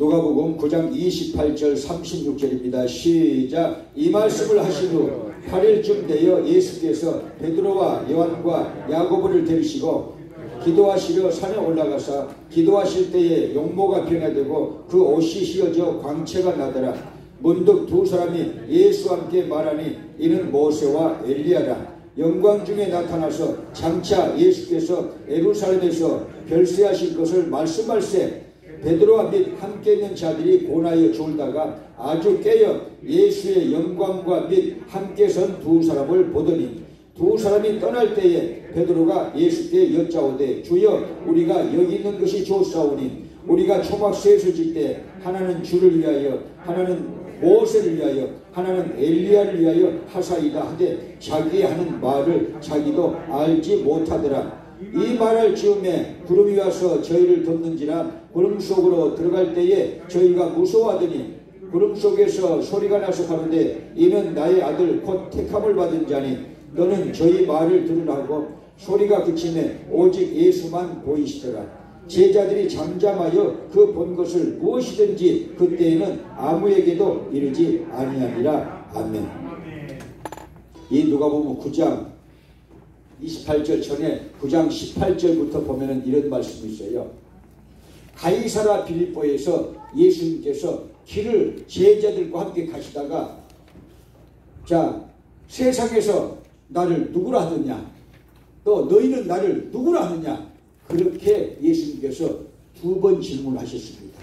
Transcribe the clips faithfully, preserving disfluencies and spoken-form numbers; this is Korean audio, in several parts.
누가복음 구 장 이십팔 절 삼십육 절입니다. 시작. 이 말씀을 하신 후 팔 일쯤 되어 예수께서 베드로와 요한과 야고보를 데리시고 기도하시려 산에 올라가사 기도하실 때에 용모가 변화되고 그 옷이 휘어져 광채가 나더라. 문득 두 사람이 예수와 함께 말하니 이는 모세와 엘리야라. 영광 중에 나타나서 장차 예수께서 예루살렘에서 별세하실 것을 말씀할세 베드로와 및 함께 있는 자들이 고나여 졸다가 아주 깨어 예수의 영광과 및 함께 선 두 사람을 보더니 두 사람이 떠날 때에 베드로가 예수께 여짜오되 주여 우리가 여기 있는 것이 좋사오니 우리가 초막셋을 질 때 하나는 주를 위하여 하나는 모세를 위하여 하나는 엘리야를 위하여 하사이다 하되 자기 하는 말을 자기도 알지 못하더라. 이 말할 즈음에 구름이 와서 저희를 덮는지라 구름 속으로 들어갈 때에 저희가 무서워하더니 구름 속에서 소리가 나서 가는데 이는 나의 아들 곧 택함을 받은 자니 너는 저희 말을 들으라고 소리가 그치매 오직 예수만 보이시더라. 제자들이 잠잠하여 그 본 것을 무엇이든지 그때에는 아무에게도 이르지 아니하니라. 아멘. 이 누가복음 구 장 이십팔 절 전에 구 장 십팔 절부터 보면은 이런 말씀이 있어요. 가이사라 빌립보에서 예수님께서 길을 제자들과 함께 가시다가 자 세상에서 나를 누구라 하느냐 또 너희는 나를 누구라 하느냐 그렇게 예수님께서 두 번 질문하셨습니다.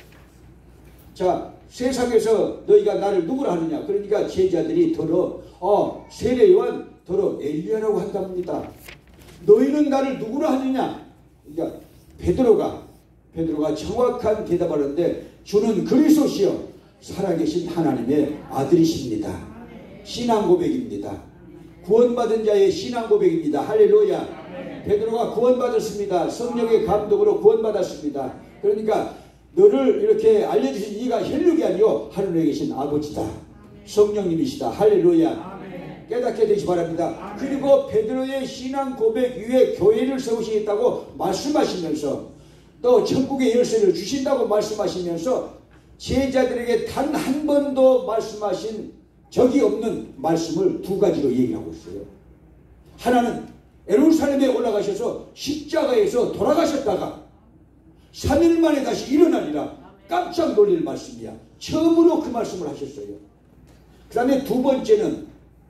자 세상에서 너희가 나를 누구라 하느냐 그러니까 제자들이 더러 어 세례요한 더러 엘리야라고 한답니다. 너희는 나를 누구라 하느냐 그러니까 베드로가 베드로가 정확한 대답을 하는데 주는 그리스도시요 살아계신 하나님의 아들이십니다. 신앙 고백입니다. 구원받은 자의 신앙 고백입니다. 할렐루야. 베드로가 구원받았습니다. 성령의 감독으로 구원받았습니다. 그러니까 너를 이렇게 알려주신 이가 혈육이 아니요 하늘에 계신 아버지다. 성령님이시다. 할렐루야. 깨닫게 되시 바랍니다. 그리고 베드로의 신앙 고백 위에 교회를 세우시겠다고 말씀하시면서 또 천국의 열쇠를 주신다고 말씀하시면서 제자들에게 단 한 번도 말씀하신 적이 없는 말씀을 두 가지로 얘기하고 있어요. 하나는 예루살렘에 올라가셔서 십자가에서 돌아가셨다가 삼 일 만에 다시 일어나리라. 깜짝 놀릴 말씀이야. 처음으로 그 말씀을 하셨어요. 그 다음에 두 번째는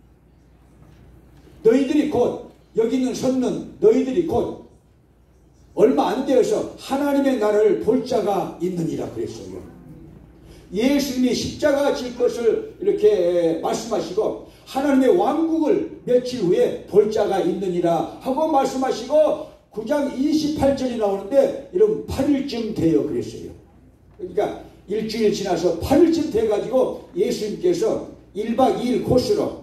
너희들이 곧 여기 있는 섰는 너희들이 곧 얼마 안 되어서 하나님의 나라를 볼 자가 있느니라 그랬어요. 예수님이 십자가 질 것을 이렇게 말씀하시고 하나님의 왕국을 며칠 후에 볼 자가 있느니라 하고 말씀하시고 구 장 이십팔 절이 나오는데 이런 팔 일쯤 돼요 그랬어요. 그러니까 일주일 지나서 팔 일쯤 돼가지고 예수님께서 일 박 이 일 코스로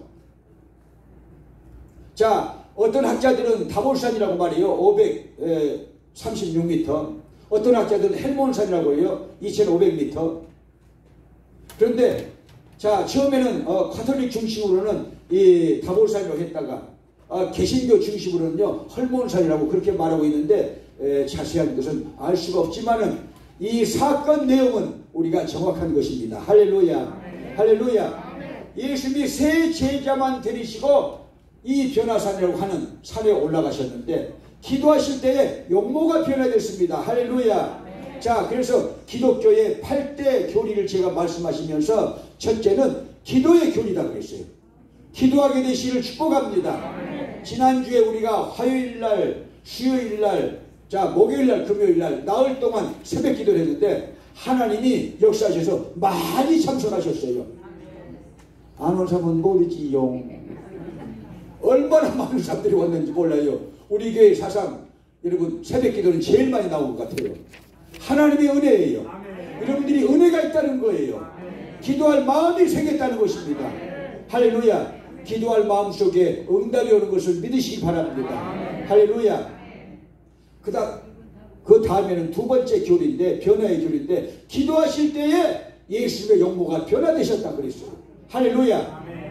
자 어떤 학자들은 다볼산이라고 말해요. 오백삼십육 미터 어떤 학자들은 헬몬산이라고 해요. 이천오백 미터 그런데 자 처음에는 어, 가톨릭 중심으로는 이 다볼산이라고 했다가 어, 개신교 중심으로는요 헐몬산이라고 그렇게 말하고 있는데 에, 자세한 것은 알 수가 없지만은 이 사건 내용은 우리가 정확한 것입니다. 할렐루야. 네. 할렐루야. 네. 예수님이 세 제자만 데리시고 이 변화산이라고 하는 산에 올라가셨는데 기도하실 때에 용모가 변화됐습니다. 할렐루야. 네. 자 그래서 기독교의 팔 대 교리를 제가 말씀하시면서 첫째는 기도의 교리다 그랬어요. 기도하게 되시기를 축복합니다. 네. 지난주에 우리가 화요일날 수요일날 자 목요일날 금요일날 나흘 동안 새벽 기도를 했는데 하나님이 역사하셔서 많이 참선하셨어요. 안 온 사람은 모르지요. 얼마나 많은 사람들이 왔는지 몰라요. 우리 교회 사상 여러분 새벽 기도는 제일 많이 나온 것 같아요. 하나님의 은혜예요. 아멘. 여러분들이 은혜가 있다는 거예요. 아멘. 기도할 마음이 생겼다는 것입니다. 아멘. 할렐루야. 기도할 마음 속에 응답이 오는 것을 믿으시기 바랍니다. 아멘. 할렐루야. 그다, 그 다음에는 두 번째 교리인데 변화의 교리인데 기도하실 때에 예수님의 용모가 변화되셨다 그랬어요. 할렐루야. 아멘.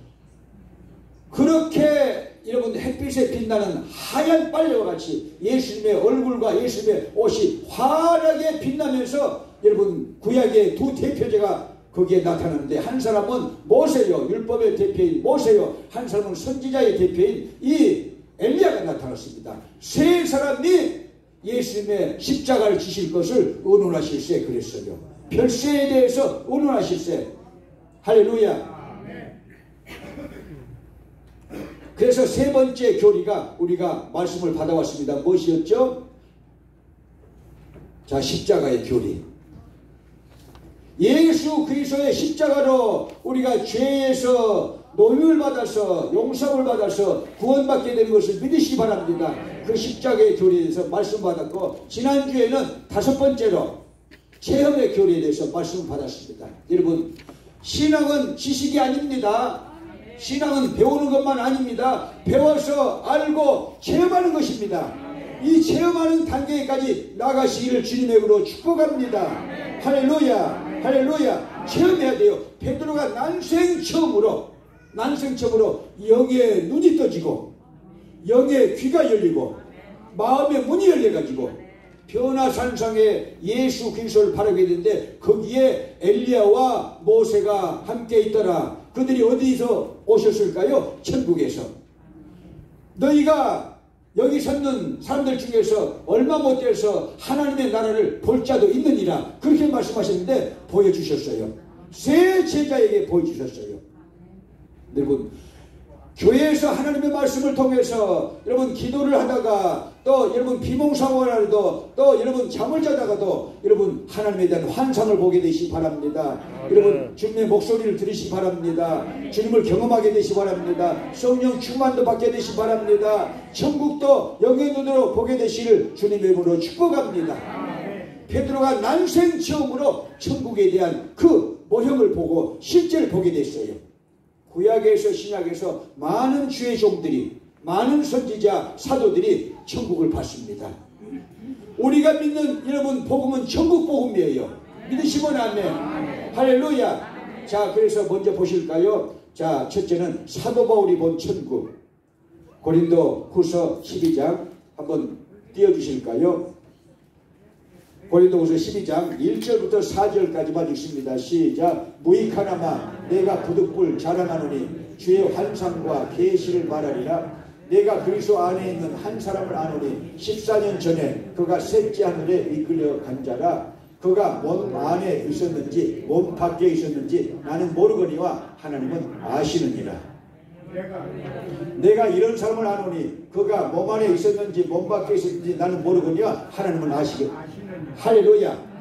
그렇게 여러분 햇빛에 빛나는 하얀 빨래와 같이 예수님의 얼굴과 예수님의 옷이 환하게 빛나면서 여러분 구약의 두 대표자가 거기에 나타나는데 한 사람은 모세요. 율법의 대표인 모세요. 한 사람은 선지자의 대표인 이 엘리야가 나타났습니다. 세 사람이 예수님의 십자가를 지실 것을 의논하실세 그랬어요. 별세에 대해서 의논하실세. 할렐루야. 그래서 세 번째 교리가 우리가 말씀을 받아왔습니다. 무엇이었죠? 자, 십자가의 교리. 예수 그리스도의 십자가로 우리가 죄에서 노임을 받아서 용서를 받아서 구원받게 되는 것을 믿으시기 바랍니다. 그 십자가의 교리에 대해서 말씀 받았고, 지난주에는 다섯 번째로 체험의 교리에 대해서 말씀을 받았습니다. 여러분, 신앙은 지식이 아닙니다. 신앙은 배우는 것만 아닙니다. 배워서 알고 체험하는 것입니다. 이 체험하는 단계까지 나가시기를 주님의 이름으로 축복합니다. 할렐루야, 할렐루야. 체험해야 돼요. 베드로가 난생 처음으로 난생 처음으로 영의 눈이 떠지고 영의 귀가 열리고 마음의 문이 열려가지고 변화산상에 예수 그리스도를 바라게 되는데, 거기에 엘리야와 모세가 함께 있더라. 그들이 어디서 오셨을까요? 천국에서. 너희가 여기 섰는 사람들 중에서 얼마 못돼서 하나님의 나라를 볼 자도 있느니라, 그렇게 말씀하셨는데 보여주셨어요. 세 제자에게 보여주셨어요. 여러분, 교회에서 하나님의 말씀을 통해서 여러분 기도를 하다가 또 여러분 비몽사몽을 하도 또 여러분 잠을 자다가도 여러분 하나님에 대한 환상을 보게 되시기 바랍니다. 아, 네. 여러분 주님의 목소리를 들으시기 바랍니다. 주님을 경험하게 되시기 바랍니다. 성령 충만도 받게 되시기 바랍니다. 천국도 영의 눈으로 보게 되시기를 주님의 이름으로 축복합니다. 아, 네. 베드로가 난생 처음으로 천국에 대한 그 모형을 보고 실제를 보게 됐어요. 구약에서 신약에서 많은 주의 종들이, 많은 선지자 사도들이 천국을 봤습니다. 우리가 믿는 여러분 복음은 천국 복음이에요. 믿으시면 아멘. 할렐루야. 자, 그래서 먼저 보실까요? 자, 첫째는 사도 바울이 본 천국. 고린도 후서 십이 장 한번 띄워주실까요? 고린도 후서 십이 장 일 절부터 사 절까지만 읽습니다. 시작. 무익하나마 내가 부득불 자랑하노니 주의 환상과 계시를 말하리라. 내가 그리스도 안에 있는 한 사람을 아노니 십사 년 전에 그가 셋째 하늘에 이끌려 간 자라. 그가 몸 안에 있었는지 몸 밖에 있었는지 나는 모르거니와 하나님은 아시느니라. 내가 이런 사람을 아노니 그가 몸 안에 있었는지 몸 밖에 있었는지 나는 모르거니와 하나님은 아시겠다. 할렐루야.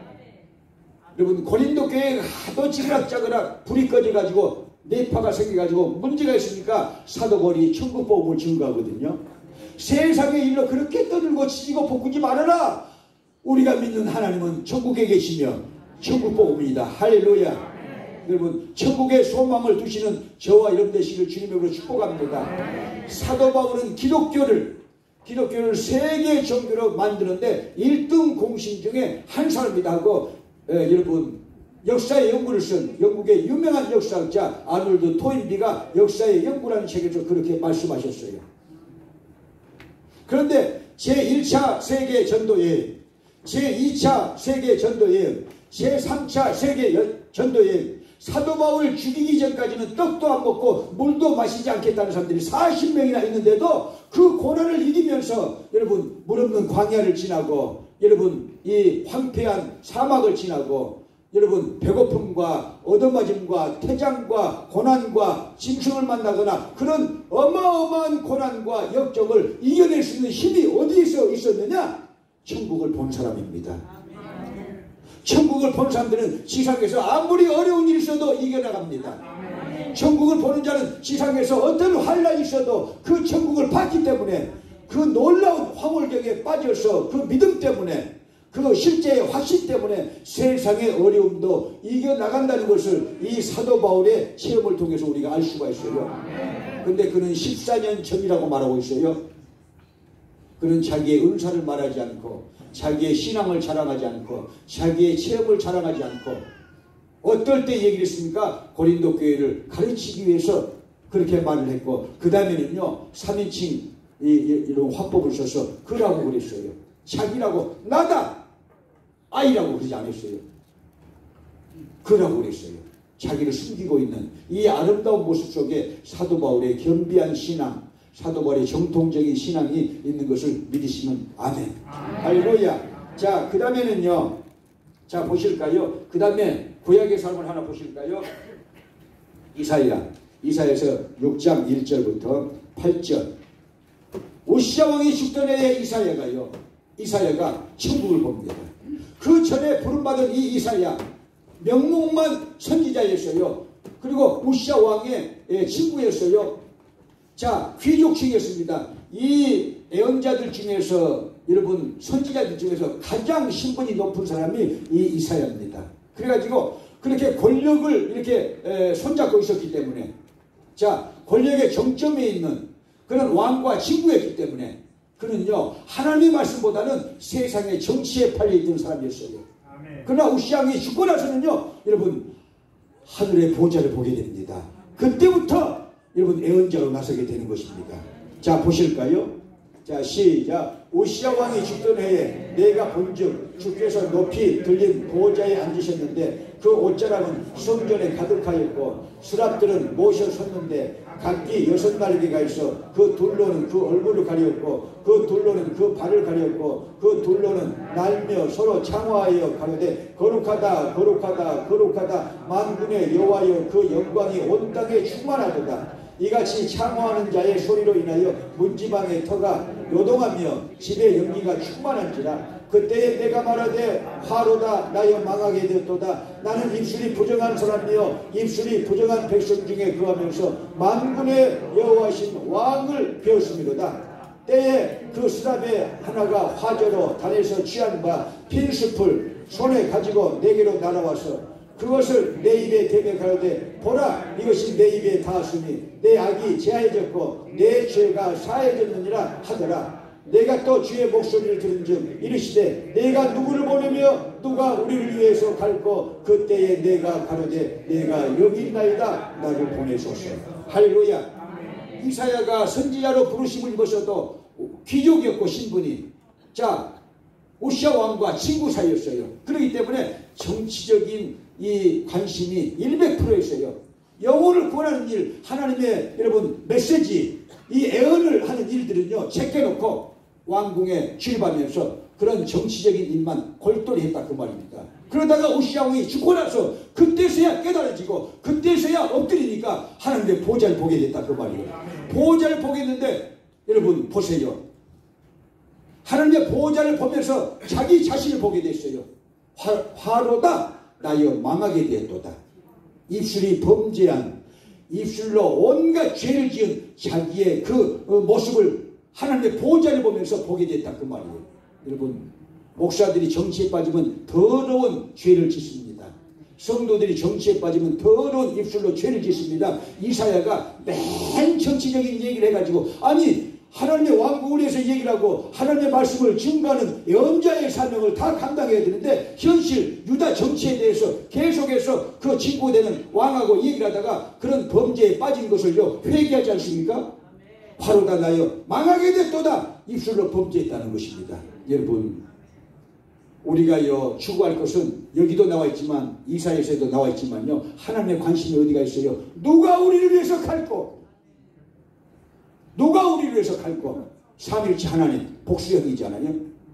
여러분, 고린도 교회가 하도 지그락자그락 불이 꺼져가지고 내파가 생겨가지고 문제가 있으니까 사도 바울이 천국 복음을 증거하거든요. 세상의 일로 그렇게 떠들고 치고 볶지 말아라. 우리가 믿는 하나님은 천국에 계시며 천국 복음이다. 할렐루야. 여러분, 천국의 소망을 두시는 저와 여러분 되시기를 주님으로 축복합니다. 사도 바울은 기독교를 기독교를 세계 종교로 만드는데 일 등 공신 중에 한 사람이다 하고, 예, 여러분 역사의 연구를 쓴 영국의 유명한 역사학자 아놀드 토인비가 역사의 연구라는 책에서 그렇게 말씀하셨어요. 그런데 제일 차 세계 전도여행, 제이 차 세계 전도여행, 제삼 차 세계 전도여행, 사도 바울 죽이기 전까지는 떡도 안 먹고 물도 마시지 않겠다는 사람들이 사십 명이나 있는데도 그 고난을 이기면서 여러분 물 없는 광야를 지나고 여러분 이 황폐한 사막을 지나고 여러분 배고픔과 얻어맞음과 퇴장과 고난과 짐승을 만나거나 그런 어마어마한 고난과 역적을 이겨낼 수 있는 힘이 어디에서 있었느냐? 천국을 본 사람입니다. 천국을 본 사람들은 지상에서 아무리 어려운 일이 있어도 이겨나갑니다. 천국을 보는 자는 지상에서 어떤 환란이 있어도 그 천국을 봤기 때문에 그 놀라운 황홀경에 빠져서 그 믿음 때문에 그 실제의 확신 때문에 세상의 어려움도 이겨나간다는 것을 이 사도 바울의 체험을 통해서 우리가 알 수가 있어요. 근데 그는 십사 년 전이라고 말하고 있어요. 그는 자기의 은사를 말하지 않고 자기의 신앙을 자랑하지 않고 자기의 체험을 자랑하지 않고 어떨 때 얘기를 했습니까? 고린도 교회를 가르치기 위해서 그렇게 말을 했고 그 다음에는요 삼 인칭 이, 이런 화법을 써서 그라고 그랬어요. 자기라고 나다 아이라고 그러지 않았어요. 그라고 그랬어요. 자기를 숨기고 있는 이 아름다운 모습 속에 사도 바울의 겸비한 신앙, 사도 바울의 정통적인 신앙이 있는 것을 믿으시면 아멘. 할렐루야. 자, 그 다음에는요. 자, 보실까요? 그 다음에 구약의 삶을 하나 보실까요? 이사야. 이사야에서 육 장 일 절부터 팔 절. 우시야 왕이 죽던 해에 이사야가요. 이사야가 천국을 봅니다. 그 전에 부름받은 이 이사야 명목만 선지자였어요. 그리고 우시야 왕의 친구였어요. 자, 귀족층이었습니다. 이 예언자들 중에서 여러분 선지자들 중에서 가장 신분이 높은 사람이 이 이사야입니다. 그래가지고 그렇게 권력을 이렇게 에, 손잡고 있었기 때문에 자 권력의 정점에 있는 그런 왕과 친구였기 때문에 그는요 하나님의 말씀보다는 세상의 정치에 팔려있던 사람이었어요. 아멘. 그러나 우시야 왕이 죽고 나서는요 여러분 하늘의 보좌를 보게 됩니다. 그때부터 여러분 예언자로 나서게 되는 것입니다. 자 보실까요? 자 시작. 우시야 왕이 죽던 해에 내가 본즉 주께서 높이 들린 보좌에 앉으셨는데 그 옷자락은 성전에 가득하였고 수랍들은 모셔 섰는데 각기 여섯 날개가 있어 그 둘로는 그 얼굴을 가리었고 그 둘로는 그 발을 가리었고 그 둘로는 날며 서로 창화하여 가로되 거룩하다 거룩하다 거룩하다 만군의 여호와여 그 영광이 온 땅에 충만하도다. 이같이 창화하는 자의 소리로 인하여 문지방의 터가 요동하며 집의 연기가 충만한지라. 그때에 내가 말하되 화로다 나여 망하게 되었도다. 나는 입술이 부정한 사람이여 입술이 부정한 백성 중에 거하면서 만군의 여호와신 왕을 배웠음이로다. 때에 그 수랍에 하나가 화저로 단에서 취한 바 핀숲을 손에 가지고 내게로 날아와서 그것을 내 입에 대며 가로되 보라 이것이 내 입에 닿았으니 내 악이 제하여졌고 내 죄가 사해졌느니라 하더라. 내가 또 주의 목소리를 들은즉 이르시되 내가 누구를 보내며 누가 우리를 위해서 갈고 그때에 내가 가로되 내가 여기 있나이다 나를 보내소서. 할렐루야. 이사야가 선지자로 부르심을 입었어도 귀족이었고 신분이 자 우시야 왕과 친구 사이였어요. 그렇기 때문에 정치적인 이 관심이 백 퍼센트였어요. 영혼을 구원하는 일, 하나님의 여러분 메시지, 이 애언을 하는 일들은요 제껴놓고 왕궁에 출입하면서 그런 정치적인 일만 골똘히 했다 그 말입니다. 그러다가 우시야 왕이 죽고 나서 그때서야 깨달아지고 그때서야 엎드리니까 하나님의 보좌를 보게 됐다 그 말이에요. 보좌를 보게 했는데 여러분 보세요. 하나님의 보좌를 보면서 자기 자신을 보게 됐어요. 화, 화로다 나여 망하게 되었도다. 입술이 범죄한 입술로 온갖 죄를 지은 자기의 그 모습을 하나님의 보좌를 보면서 보게 됐다 그 말이에요. 여러분 목사들이 정치에 빠지면 더러운 죄를 짓습니다. 성도들이 정치에 빠지면 더러운 입술로 죄를 짓습니다. 이사야가 맨 정치적인 얘기를 해가지고 아니 하나님의 왕국을 위해서 얘기를 하고 하나님의 말씀을 증거하는 예언자의 사명을 다 감당해야 되는데 현실 유다 정치에 대해서 계속해서 그 친구되는 왕하고 얘기를 하다가 그런 범죄에 빠진 것을요 회개하지 않습니까? 화로다 나여 망하게 됐도다. 입술로 범죄했다는 것입니다. 여러분 우리가요 추구할 것은 여기도 나와 있지만 이사야서에도 나와 있지만요 하나님의 관심이 어디가 있어요? 누가 우리를 위해서 갈고 누가 우리를 위해서 갈고 삼일째 하나님 복수형이잖아요.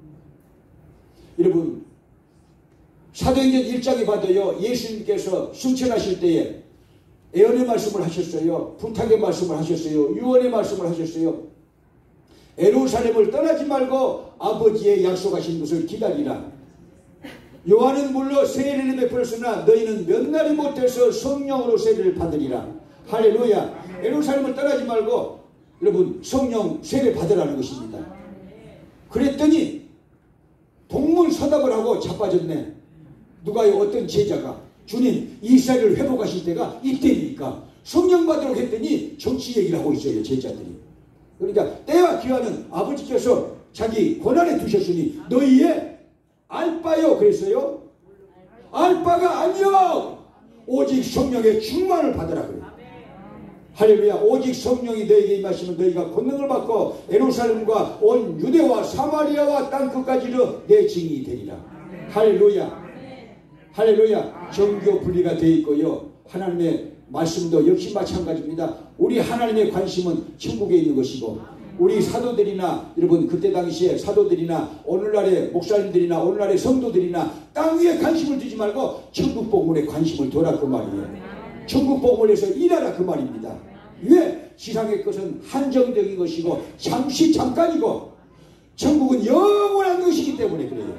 여러분 사도행전 일 장에 봐도요 예수님께서 승천하실 때에 애언의 말씀을 하셨어요. 부탁의 말씀을 하셨어요. 유언의 말씀을 하셨어요. 예루살렘을 떠나지 말고 아버지의 약속하신 것을 기다리라. 요한은 물론 세례를 베풀었으나 너희는 몇 날이 못해서 성령으로 세례를 받으리라. 할렐루야. 예루살렘을 떠나지 말고 여러분 성령 세례 받으라는 것입니다. 그랬더니 동문서답을 하고 자빠졌네. 누가요? 어떤 제자가 주님 이스라엘을 회복하실 때가 이때입니까? 성령 받으라고 했더니 정치 얘기를 하고 있어요. 제자들이. 그러니까 때와 기한은 아버지께서 자기 권한에 두셨으니 너희의 알바요 그랬어요. 알바가 아니요 오직 성령의 충만을 받으라 그래요. 할렐루야. 오직 성령이 너에게 임하시면 너희가 권능을 받고 예루살렘과 온 유대와 사마리아와 땅끝까지는 내 증인이 되리라. 할렐루야. 할렐루야. 정교 분리가 되어 있고요. 하나님의 말씀도 역시 마찬가지입니다. 우리 하나님의 관심은 천국에 있는 것이고, 우리 사도들이나 여러분 그때 당시에 사도들이나 오늘날의 목사님들이나 오늘날의 성도들이나 땅 위에 관심을 두지 말고 천국 복음에 관심을 둬라 그 말이에요. 천국 복음을 위해서 일하라 그 말입니다. 왜? 지상의 것은 한정적인 것이고 잠시 잠깐이고 천국은 영원한 것이기 때문에 그래요.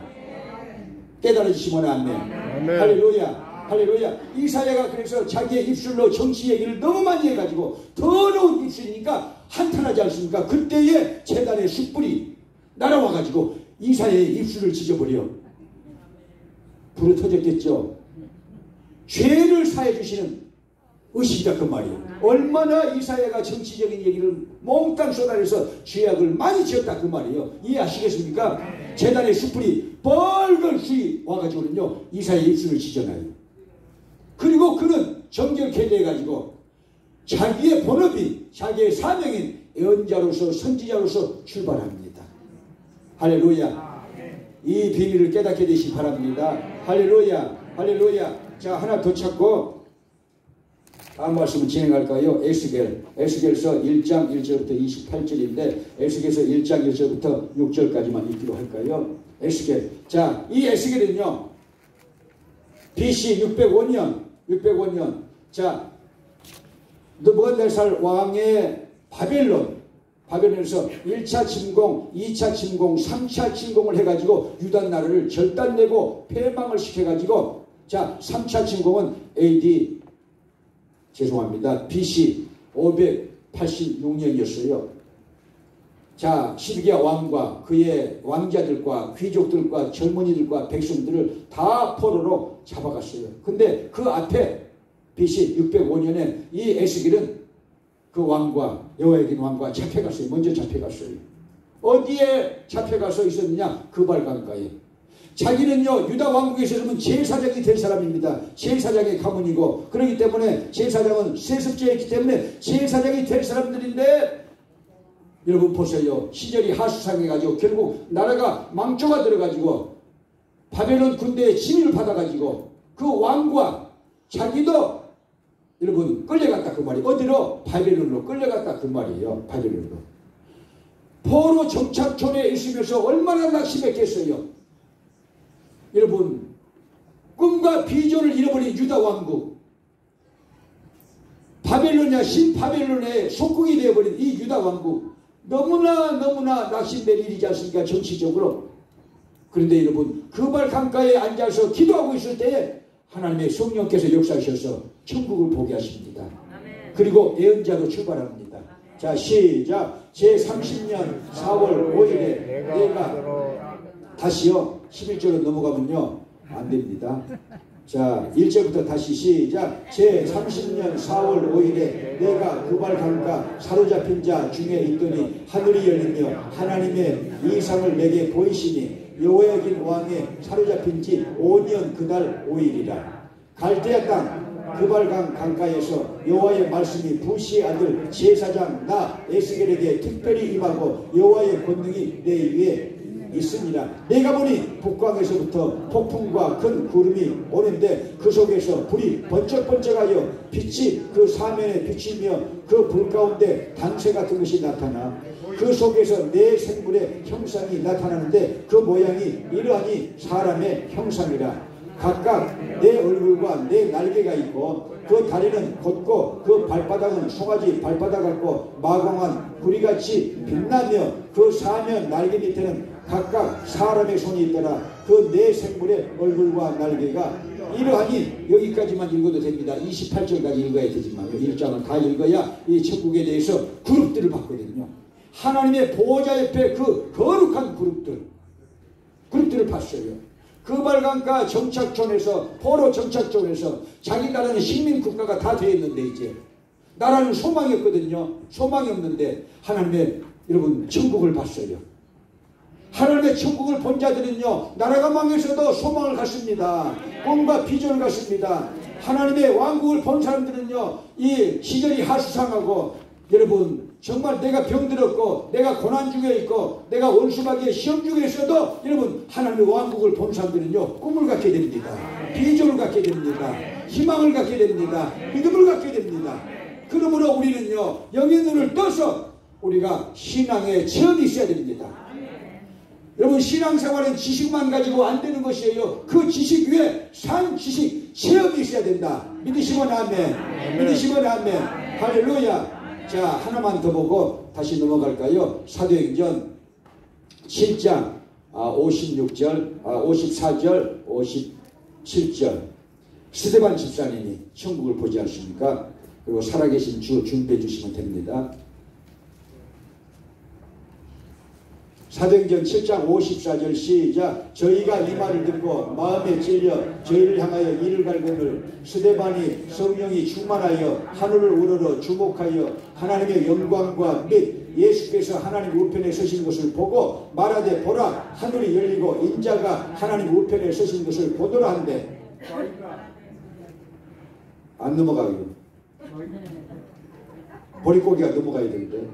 깨달아지시면 아멘. 아멘. 할렐루야. 할렐루야. 이사야가 그래서 자기의 입술로 정치 얘기를 너무 많이 해가지고 더러운 입술이니까 한탄하지 않습니까? 그때에 제단의 숯불이 날아와가지고 이사야의 입술을 찢어버려. 불이 터졌겠죠. 죄를 사해 주시는 의식이다 그 말이에요. 얼마나 이사야가 정치적인 얘기를 몽땅 쏟아내서 죄악을 많이 지었다 그 말이에요. 이해하시겠습니까? 제단의 숯불이 벌벌 와가지고는요 이사야의 입술을 찢어놔요. 그리고 그는 정결케 돼가지고 자기의 본업이 자기의 사명인 예언자로서 선지자로서 출발합니다. 할렐루야. 이 비밀을 깨닫게 되시기 바랍니다. 할렐루야. 할렐루야. 자, 하나 더 찾고 다음 말씀을 진행할까요? 에스겔. 에스겔서 일 장 일 절부터 이십팔 절인데 에스겔서 일 장 일 절부터 육 절까지만 읽기로 할까요? 에스겔. 자, 이 에스겔은요 비씨 육백오 년 육백오 년 자 느부갓네살 왕의 바벨론 바벨론에서 일 차 침공, 이 차 침공, 삼 차 침공을 해가지고 유다 나라를 절단내고 패망을 시켜가지고 자 삼 차 침공은 에이디 죄송합니다 비씨 오백팔십육 년이었어요. 자 시드기야 왕과 그의 왕자들과 귀족들과 젊은이들과 백성들을 다 포로로 잡아갔어요. 근데 그 앞에 비씨 육백오 년에 이 에스겔은 그 왕과 여호야긴 왕과 잡혀갔어요. 먼저 잡혀갔어요. 어디에 잡혀가서 있었느냐? 그발강가에. 자기는요 유다 왕국에 있어서는 제사장이 될 사람입니다. 제사장의 가문이고 그렇기 때문에 제사장은 세습제였기 때문에 제사장이 될 사람들인데 여러분 보세요. 시절이 하수상해가지고 결국 나라가 망조가 들어가지고 바벨론 군대의 진위를 받아가지고 그 왕과 자기도 여러분 끌려갔다 그 말이에요. 어디로? 바벨론으로 끌려갔다 그 말이에요. 바벨론으로. 포로 정착촌에 있으면서 얼마나 낙심했겠어요. 여러분 꿈과 비전을 잃어버린 유다 왕국, 바벨론이야 신바벨론의 속국이 되어버린 이 유다 왕국, 너무나 너무나 낙심될 일이지 않습니까? 정치적으로. 그런데 여러분 그발 강가에 앉아서 기도하고 있을 때에 하나님의 성령께서 역사하셔서 천국을 보게 하십니다. 그리고 예언자로 출발합니다. 자 시작. 제삼십 년 사월 오일에 내가 다시요 십일 절로 넘어가면요 안됩니다. 자 일 절부터 다시 시작. 제삼십 년 사월 오일에 내가 그발 강가 사로잡힌 자 중에 있더니 하늘이 열리며 하나님의 이상을 내게 보이시니 여호야긴 왕의 사로잡힌 지 오 년 그달 오 일이라. 갈대아 땅 그발강 강가에서 여호와의 말씀이 부시의 아들 제사장 나 에스겔에게 특별히 임하고 여호와의 권능이 내 위에 있습니다. 내가 보니 북광에서부터 폭풍과 큰 구름이 오는데 그 속에서 불이 번쩍번쩍하여 빛이 그 사면에 비치며 그 불 가운데 단새 같은 것이 나타나 그 속에서 내 생물의 형상이 나타나는데 그 모양이 이러하니 사람의 형상이라. 각각 내 얼굴과 내 날개가 있고 그 다리는 곧고 그 발바닥은 송아지 발바닥 같고 마광한 구리같이 빛나며 그 사면 날개 밑에는 각각 사람의 손이 있더라. 그 네 생물의 얼굴과 날개가 이러하니 여기까지만 읽어도 됩니다. 이십팔 절까지 읽어야 되지만 일 장은 다 읽어야 이 천국에 대해서 그룹들을 봤거든요. 하나님의 보호자 옆에 그 거룩한 그룹들 그룹들을 봤어요. 그발강가 정착촌에서 포로 정착촌에서 자기 나라는 식민국가가 다 되었는데 이제 나라는 소망이 없거든요. 소망이 없는데 하나님의 여러분 천국을 봤어요. 하나님의 천국을 본 자들은요 나라가 망해서도 소망을 갖습니다. 꿈과 비전을 갖습니다. 하나님의 왕국을 본 사람들은요 이 시절이 하수상하고 여러분 정말 내가 병들었고 내가 고난 중에 있고 내가 원수마귀의 시험 중에 있어도 여러분 하나님의 왕국을 본 사람들은요 꿈을 갖게 됩니다. 비전을 갖게 됩니다. 희망을 갖게 됩니다. 믿음을 갖게 됩니다. 그러므로 우리는요 영의 눈을 떠서 우리가 신앙의 체험이 있어야 됩니다. 여러분 신앙생활은 지식만 가지고 안 되는 것이에요. 그 지식 위에 산 지식 체험이 있어야 된다. 믿으시면 아멘. 믿으시면 아멘. 할렐루야. 자 하나만 더 보고 다시 넘어갈까요? 사도행전 칠 장 오십육 절 오십사 절 오십칠 절 스데반 집사님이 천국을 보지 않습니까? 그리고 살아계신 주 준비해 주시면 됩니다. 사도행전 칠 장 오십사 절 시작. 저희가 이 말을 듣고 마음에 찔려 저희를 향하여 이를 갈거늘 스데반이 성령이 충만하여 하늘을 우러러 주목하여 하나님의 영광과 및 예수께서 하나님 우편에 서시는 것을 보고 말하되 보라 하늘이 열리고 인자가 하나님 우편에 서시는 것을 보더라 한데 안 넘어가요. 보릿고개가 넘어가야 되는데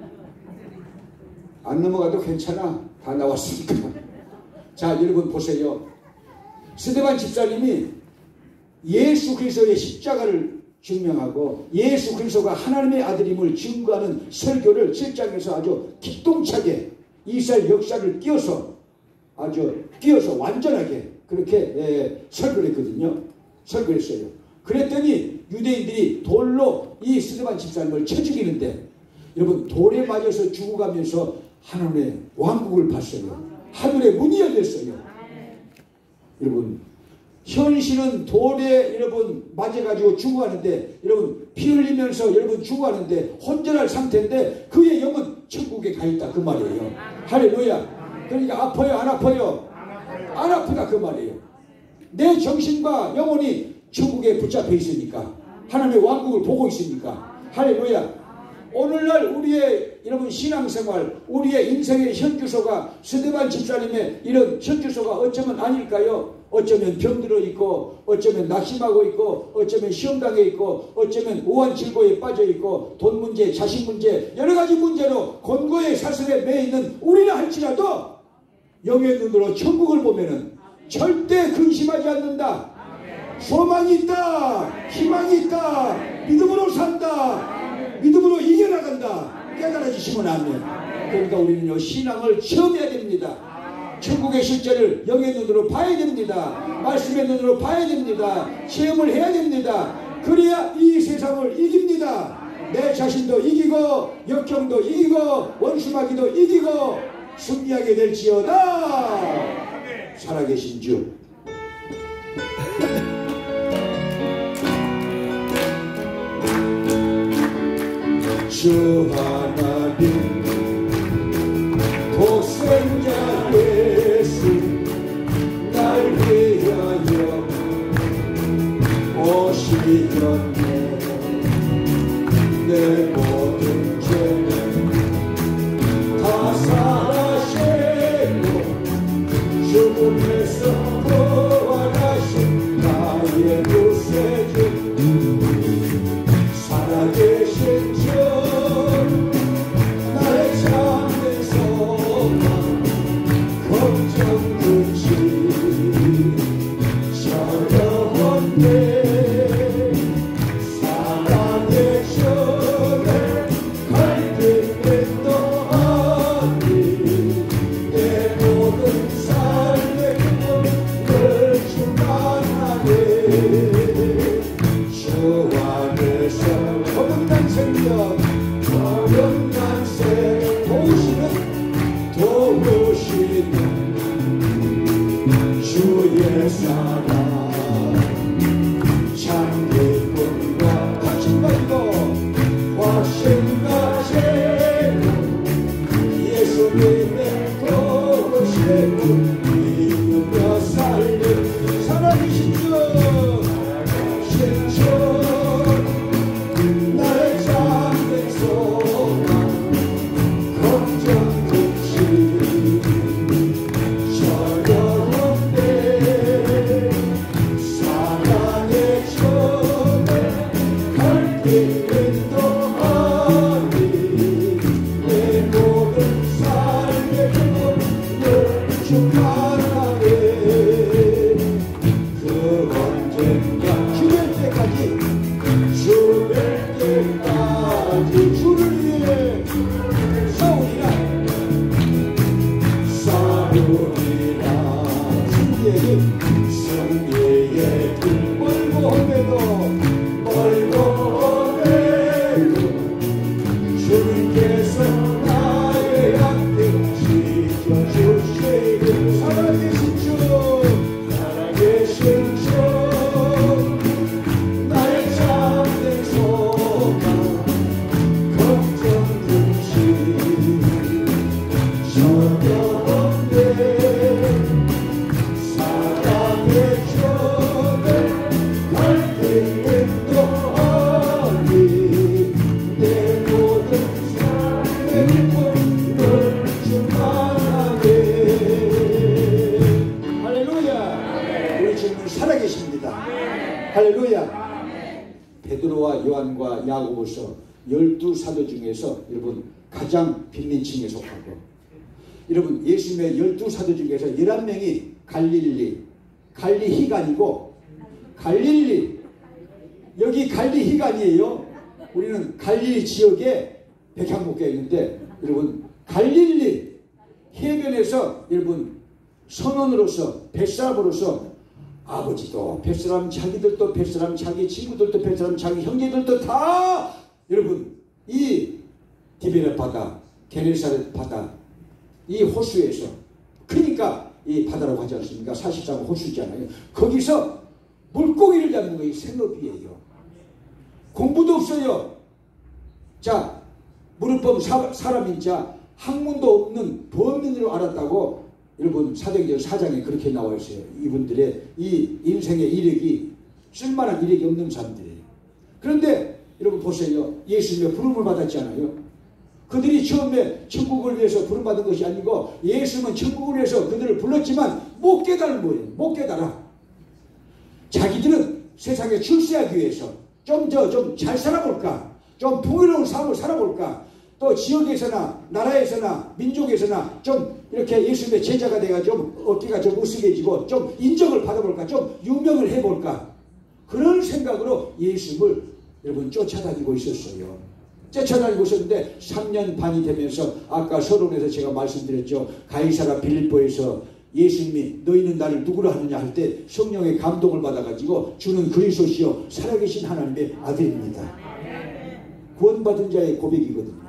안 넘어가도 괜찮아. 다 나왔으니까. 자 여러분 보세요. 스데반 집사님이 예수 그리스도의 십자가를 증명하고 예수 그리스도가 하나님의 아들임을 증거하는 설교를 칠 장에서 아주 기똥차게 이스라엘 역사를 띄어서 아주 띄어서 완전하게 그렇게 예, 설교를 했거든요. 설교를 했어요. 그랬더니 유대인들이 돌로 이 스데반 집사님을 쳐 죽이는데 여러분 돌에 맞아서 죽어가면서 하나님의 왕국을 봤어요. 하늘의 문이 열렸어요. 여러분 현실은 돌에 여러분 맞아가지고 죽어가는데 여러분 피 흘리면서 여러분 죽어가는데 혼전할 상태인데 그의 영은 천국에 가있다 그 말이에요. 할렐루야. 그러니까 아파요 안 아파요? 안 아프다 그 말이에요. 내 정신과 영혼이 천국에 붙잡혀 있으니까 하나님의 왕국을 보고 있으니까 할렐루야. 오늘날 우리의 여러분 신앙생활 우리의 인생의 현주소가 스데반 집사님의 이런 현주소가 어쩌면 아닐까요? 어쩌면 병들어 있고 어쩌면 낙심하고 있고 어쩌면 시험당해 있고 어쩌면 우환질고에 빠져 있고 돈 문제 자식 문제 여러가지 문제로 곤고의 사슬에 매 있는 우리라 할지라도 영의 눈으로 천국을 보면은 절대 근심하지 않는다. 소망이 있다. 희망이 있다. 믿음으로 산다. 믿음으로 이겨나간다. 깨달아지시면 아멘. 그러니까 우리는요 신앙을 체험해야 됩니다. 천국의 실제를 영의 눈으로 봐야 됩니다. 말씀의 눈으로 봐야 됩니다. 체험을 해야 됩니다. 그래야 이 세상을 이깁니다. 내 자신도 이기고 역경도 이기고 원수마귀도 이기고 승리하게 될지어다. 살아계신 주 주 하나님 독생자 예수 날 위하여 오시었네. 내 모든 죄는 다 사하시고 죽음에서 부활하신 나의 구세주 살아계신 주 나의 참된 소망 걱정 끝이 저려온네. 사랑의 주를 갈등은 또하니 내 모든 삶의 꿈을 주만하네. 주 안에서 거듭난 생명 거듭난 새 도우시는 도우시는 주의 사랑 할렐루야. 베드로와 요한과 야고보서 열두 사도 중에서 여러분 가장 빈민층에 속하고, 여러분 예수님의 열두 사도 중에서 열한 명이 갈릴리, 갈리히가 아니고 갈릴리, 여기 갈리히가 아니에요. 우리는 갈릴리 지역에 백향목교가 있는데, 여러분 갈릴리 해변에서 여러분 선원으로서 뱃사람으로서 아버지도 뱃사람, 자기들도 뱃사람, 자기 친구들도 뱃사람, 자기 형제들도 다 여러분 이 디베레 바다, 게네사렛 바다, 이 호수에서, 그러니까 이 바다라고 하지 않습니까? 사실상 호수잖아요. 거기서 물고기를 잡는 거예요. 생업이에요. 공부도 없어요. 자, 무릎범 사람인 자 학문도 없는 범인으로 알았다고 여러분 사도행전 사 장에 그렇게 나와 있어요. 이분들의 이 인생의 이력이 쓸만한 이력이 없는 사람들이에요. 그런데 여러분 보세요. 예수님의 부름을 받았잖아요. 그들이 처음에 천국을 위해서 부름받은 것이 아니고 예수님은 천국을 위해서 그들을 불렀지만 못 깨달은 거예요. 못 깨달아. 자기들은 세상에 출세하기 위해서 좀 더 좀 잘 살아볼까, 좀 풍요로운 삶을 살아볼까, 또 지역에서나 나라에서나 민족에서나 좀 이렇게 예수님의 제자가 돼가 좀 어깨가 좀 으쓱해지고 좀 인정을 받아볼까, 좀 유명을 해볼까, 그런 생각으로 예수님을 여러분 쫓아다니고 있었어요. 쫓아다니고 있었는데 삼 년 반이 되면서 아까 서론에서 제가 말씀드렸죠. 가이사라 빌립보에서 예수님이 너희는 나를 누구로 하느냐 할 때 성령의 감동을 받아가지고 주는 그리스도시요 살아계신 하나님의 아들입니다. 구원받은 자의 고백이거든요.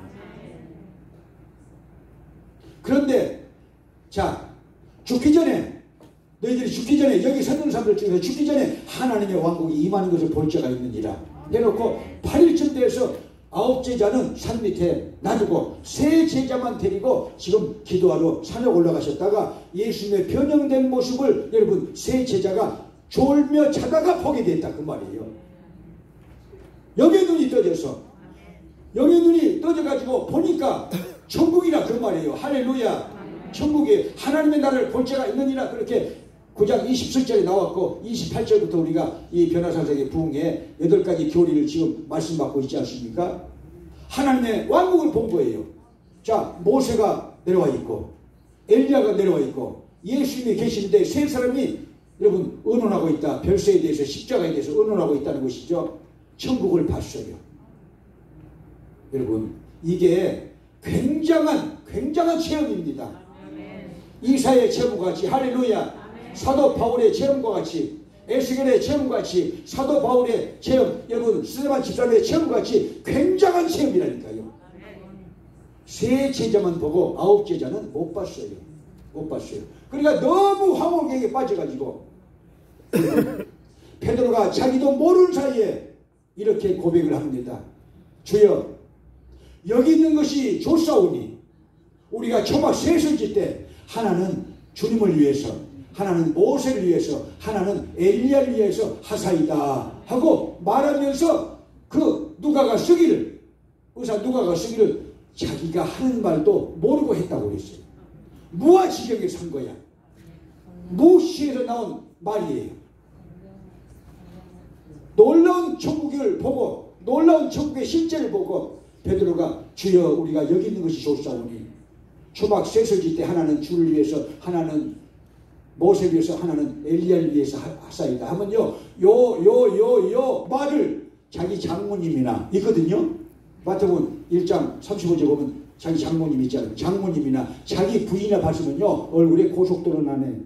그런데 자, 죽기 전에, 너희들이 죽기 전에, 여기 섰는 사람들 중에서 죽기 전에 하나님의 왕국이 임하는 것을 볼 자가 있느니라 해놓고 팔 일쯤 돼서 아홉 제자는 산 밑에 놔두고 세 제자만 데리고 지금 기도하러 산에 올라가셨다가 예수님의 변형된 모습을 여러분 세 제자가 졸며 자다가 보게 됐다 그 말이에요. 영의 눈이 떠져서, 영의 눈이 떠져가지고 보니까 천국이라 그 말이에요. 할렐루야. 천국에 하나님의 나라를 볼 자가 있느니라, 그렇게 구 장 이십칠 절에 나왔고 이십팔 절부터 우리가 이 변화사적의 부흥의 여덟 가지 교리를 지금 말씀받고 있지 않습니까? 하나님의 왕국을 본 거예요. 자, 모세가 내려와 있고 엘리야가 내려와 있고 예수님이 계시는데 세 사람이 여러분 의논하고 있다. 별세에 대해서, 십자가에 대해서 의논하고 있다는 것이죠. 천국을 봤어요. 여러분 이게 굉장한 굉장한 체험입니다. 이사의 체험과 같이, 할렐루야, 사도 바울의 체험과 같이, 에스겔의 체험과 같이, 사도 바울의 체험, 여러분 스데반 집사님의 체험과 같이 굉장한 체험이라니까요. 세 제자만 보고 아홉 제자는 못 봤어요. 못 봤어요. 그러니까 너무 황홀경에 빠져가지고 베드로가 자기도 모르는 사이에 이렇게 고백을 합니다. 주여, 여기 있는 것이 좋사오니 우리가 초막 셋을 짓 때 하나는 주님을 위해서, 하나는 모세를 위해서, 하나는 엘리야를 위해서 하사이다 하고 말하면서 그 누가가 쓰기를, 의사 누가가 쓰기를 자기가 하는 말도 모르고 했다고 그랬어요. 무아지경에 산 거야. 무시에서 나온 말이에요. 놀라운 천국을 보고, 놀라운 천국의 실제를 보고 베드로가 주여 우리가 여기 있는 것이 좋사오니 초막 셋을 짓 때 하나는 주를 위해서, 하나는 모세를 위해서, 하나는 엘리야를 위해서 하사이다 하면요, 요 요 요 요 말을 자기 장모님이나 있거든요. 마태복음 일 장 삼십오 절 보면 자기 장모님 있잖아요. 장모님이나 자기 부인이나 봤으면요 얼굴에 고속도로 나네.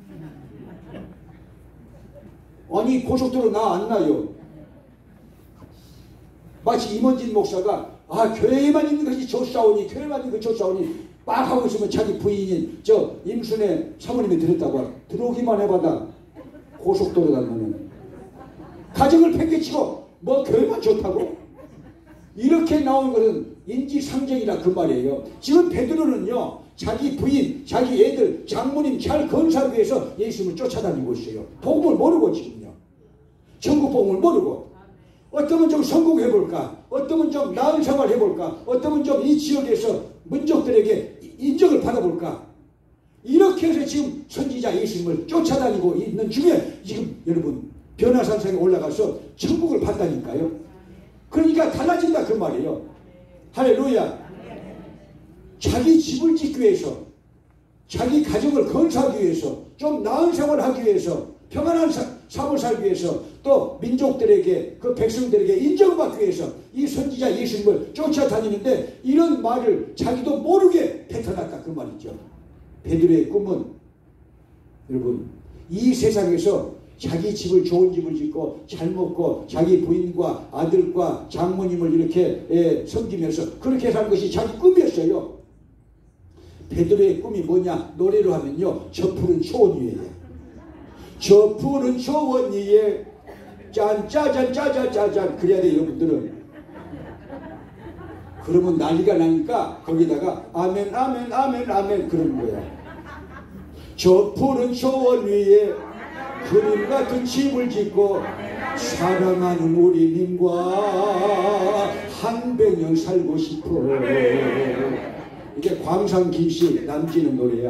아니 고속도로 나 안 나요. 마치 임원진 목사가 아 교회에만 있는 것이 좋사오니, 교회만 있는 것이 좋사오니 막 하고 있으면 자기 부인인 저 임순의 사모님이 들었다고 들어오기만 해봐다 고속도로 가면은 가정을 팽개치고 뭐 교회만 좋다고? 이렇게 나온 것은 인지상정이라 그 말이에요. 지금 베드로는요 자기 부인, 자기 애들, 장모님 잘 건사하기 위해서 예수님을 쫓아다니고 있어요. 복음을 모르고 지금요. 천국 복음을 모르고. 어떠면 좀 성공해볼까, 어떠면 좀 나은 생활 해볼까, 어떠면 좀 이 지역에서 민족들에게 인정을 받아볼까, 이렇게 해서 지금 선지자 예수님을 쫓아다니고 있는 중에 지금 여러분 변화산상에 올라가서 천국을 받다니까요. 그러니까 달라진다 그 말이에요. 할렐루야. 자기 집을 짓기 위해서, 자기 가정을 건설하기 위해서, 좀 나은 생활을 하기 위해서, 평안한 사, 삶을 살기 위해서, 또 민족들에게, 그 백성들에게 인정받기 위해서 이 선지자 예수님을 쫓아다니는데 이런 말을 자기도 모르게 뱉어놨다 그 말이죠. 베드로의 꿈은 여러분 이 세상에서 자기 집을 좋은 집을 짓고 잘 먹고 자기 부인과 아들과 장모님을 이렇게 예, 섬기면서 그렇게 사는 것이 자기 꿈이었어요. 베드로의 꿈이 뭐냐? 노래로 하면요. 저 푸른 초원 위에, 저 푸른 초원 위에 짠짜잔 짜자짜잔 그래야 돼 여러분들은. 그러면 난리가 나니까 거기다가 아멘 아멘 아멘 아멘 그러는 거야. 저 푸른 초원 위에 그림 같은 집을 짓고 사랑하는 우리님과 한백 년 살고 싶어. 이게 광산 김씨 남지는 노래야.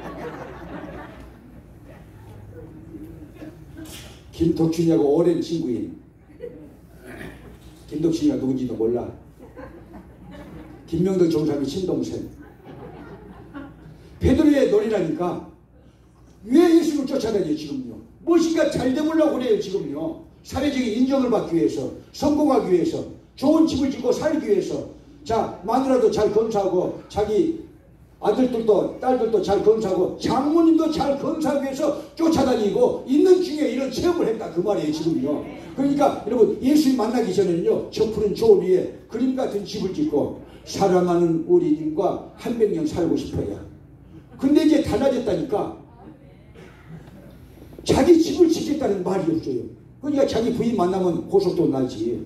김덕춘이하고 오랜 친구인, 김덕춘이가 누군지도 몰라. 김명덕 종사의 친동생. 베드로의 노래라니까. 왜 예수를 쫓아다녀요 지금요? 무엇인가 잘 되보려고 그래요 지금요. 사회적인 인정을 받기 위해서, 성공하기 위해서, 좋은 집을 짓고 살기 위해서. 자, 마누라도 잘 건사하고 자기 아들들도 딸들도 잘 건사하고 장모님도 잘 건사하기 위해서 쫓아다니고 있는 중에 이런 체험을 했다 그 말이에요 지금요. 그러니까 여러분 예수님 만나기 전에는요 저 푸른 초원 위에 그림 같은 집을 짓고 사랑하는 우리님과 한백 년 살고 싶어요. 근데 이제 달라졌다니까. 자기 집을 짓겠다는 말이 없어요. 그러니까 자기 부인 만나면 고속도 나지.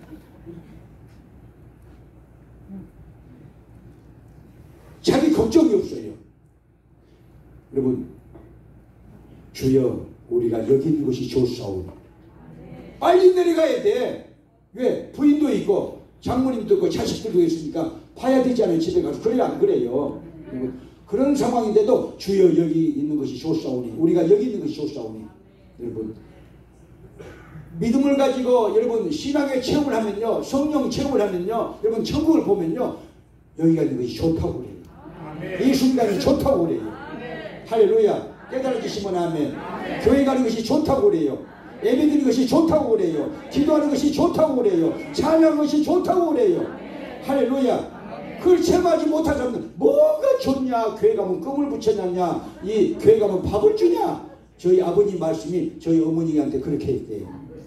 자기 걱정이 없어요. 여러분 주여 우리가 여기 있는 것이 좋사오니 빨리 내려가야 돼. 왜? 부인도 있고 장모님도 있고 자식들도 있으니까 봐야 되잖아요. 집에 가서. 그래야 안 그래요. 여러분, 그런 상황인데도 주여 여기 있는 것이 좋사오니 우리가 여기 있는 것이 좋사오니. 여러분 믿음을 가지고 여러분 신앙의 체험을 하면요, 성령 체험을 하면요, 여러분 천국을 보면요 여기가 있는 것이 좋다고 그래요. 이 순간이 좋다고 그래요. 할렐루야. 깨달아주시면 아멘. 아멘. 교회 가는 것이 좋다고 그래요. 예배 드리는 것이 좋다고 그래요. 기도하는 것이 좋다고 그래요. 찬양하는 것이 좋다고 그래요. 할렐루야. 그걸 체험하지 못한 사람은 뭐가 좋냐? 교회 가면 껌을 붙여놨냐? 이 교회 가면 밥을 주냐? 저희 아버님 말씀이 저희 어머니한테 그렇게 했대요.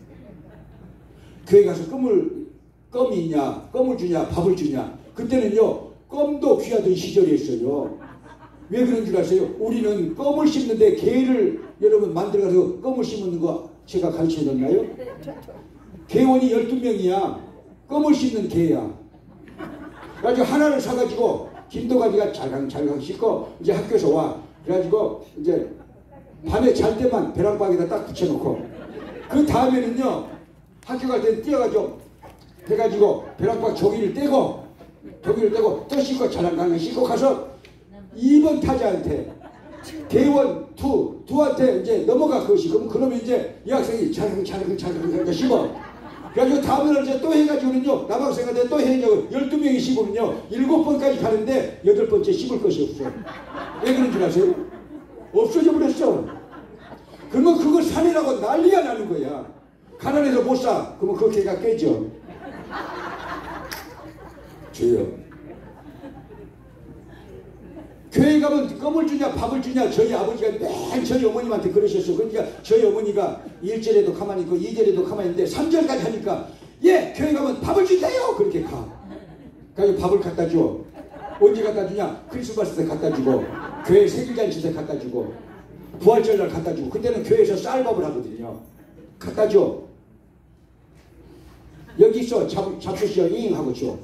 교회 가서 껌을, 껌이 있냐? 껌을 주냐? 밥을 주냐? 그때는요 껌도 귀하던 시절이었어요. 왜 그런 줄 아세요? 우리는 껌을 씹는데 개를 여러분 만들어서 껌을 씹는 거 제가 가르쳐줬나요? 개원이 열두 명이야. 껌을 씹는 개야. 그래가지고 하나를 사가지고 김도가지가 잘강잘강 씹고 이제 학교에서 와. 그래가지고 이제 밤에 잘 때만 벼랑박에다 딱 붙여놓고 그 다음에는요 학교 갈 때 뛰어가지고 해가지고 벼랑박 조기를 떼고 조기를 떼고 또 씻고 잘랑갈랑 씻고 가서 이 번 타자한테 대원 투, 투한테 이제 넘어가 그것이. 그럼 그러면 이제 이 학생이 잘랑 잘랑 잘랑 씹어. 그래가지고 다음날 이제 또 해가지고는요 남학생한테 또 해가지고 열두 명이 씹으면요 일곱 번까지 가는데 여덟 번째 씹을 것이 없어. 왜 그런 줄 아세요? 없어져 버렸어. 그러면 그걸 살리라고 난리가 나는 거야. 가난해서 못 사. 그러면 그 개가 깨져. 주여. 교회 가면 껌을 주냐 밥을 주냐 저희 아버지가 맨 저희 어머님한테 그러셨어요. 그러니까 저희 어머니가 일 절에도 가만히 있고 이 절에도 가만히 있는데 삼 절까지 하니까 예 교회 가면 밥을 주세요 그렇게 가. 그래서 밥을 갖다 줘. 언제 갖다 주냐? 크리스마스 때 갖다 주고 교회 생일잔치 때 갖다 주고 부활절날 갖다 주고 그때는 교회에서 쌀밥을 하거든요. 갖다 줘. 여기 있어 잡, 잡수시오 잉 하고 줘.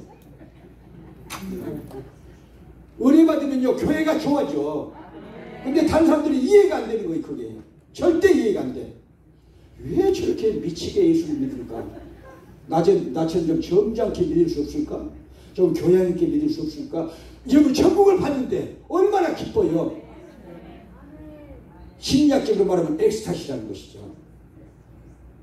은혜 받으면요 교회가 좋아져. 근데 다른 사람들이 이해가 안 되는 거예요. 그게 절대 이해가 안 돼. 왜 저렇게 미치게 예수를 믿을까? 낮에, 나처럼 좀 점잖게 믿을 수 없을까? 좀 교양 있게 믿을 수 없을까? 여러분 천국을 받는데 얼마나 기뻐요. 심리학적으로 말하면 엑스타시라는 것이죠.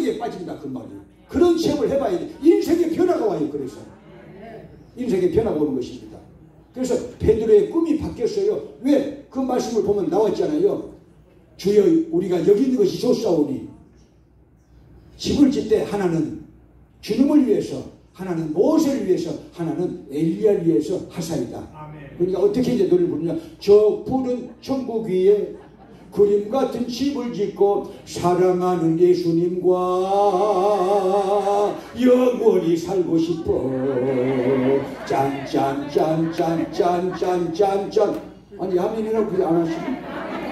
영역에 빠진다 그 말이에요. 그런 체험을 해봐야 돼. 인생의 변화가 와요. 그래서 인생의 변화가 오는 것입니다. 그래서 베드로의 꿈이 바뀌었어요. 왜? 그 말씀을 보면 나왔잖아요. 주여 우리가 여기 있는 것이 좋사오니 집을 짓되 하나는 주님을 위해서, 하나는 모세를 위해서, 하나는 엘리야를 위해서 하사이다. 그러니까 어떻게 이제 노래를 부르냐. 저 푸른 천국 위에 그림 같은 집을 짓고 사랑하는 예수님과 영원히 살고 싶어. 짠짠짠짠짠짠짠짠. 아니 아멘이라고 그게 안 하시네.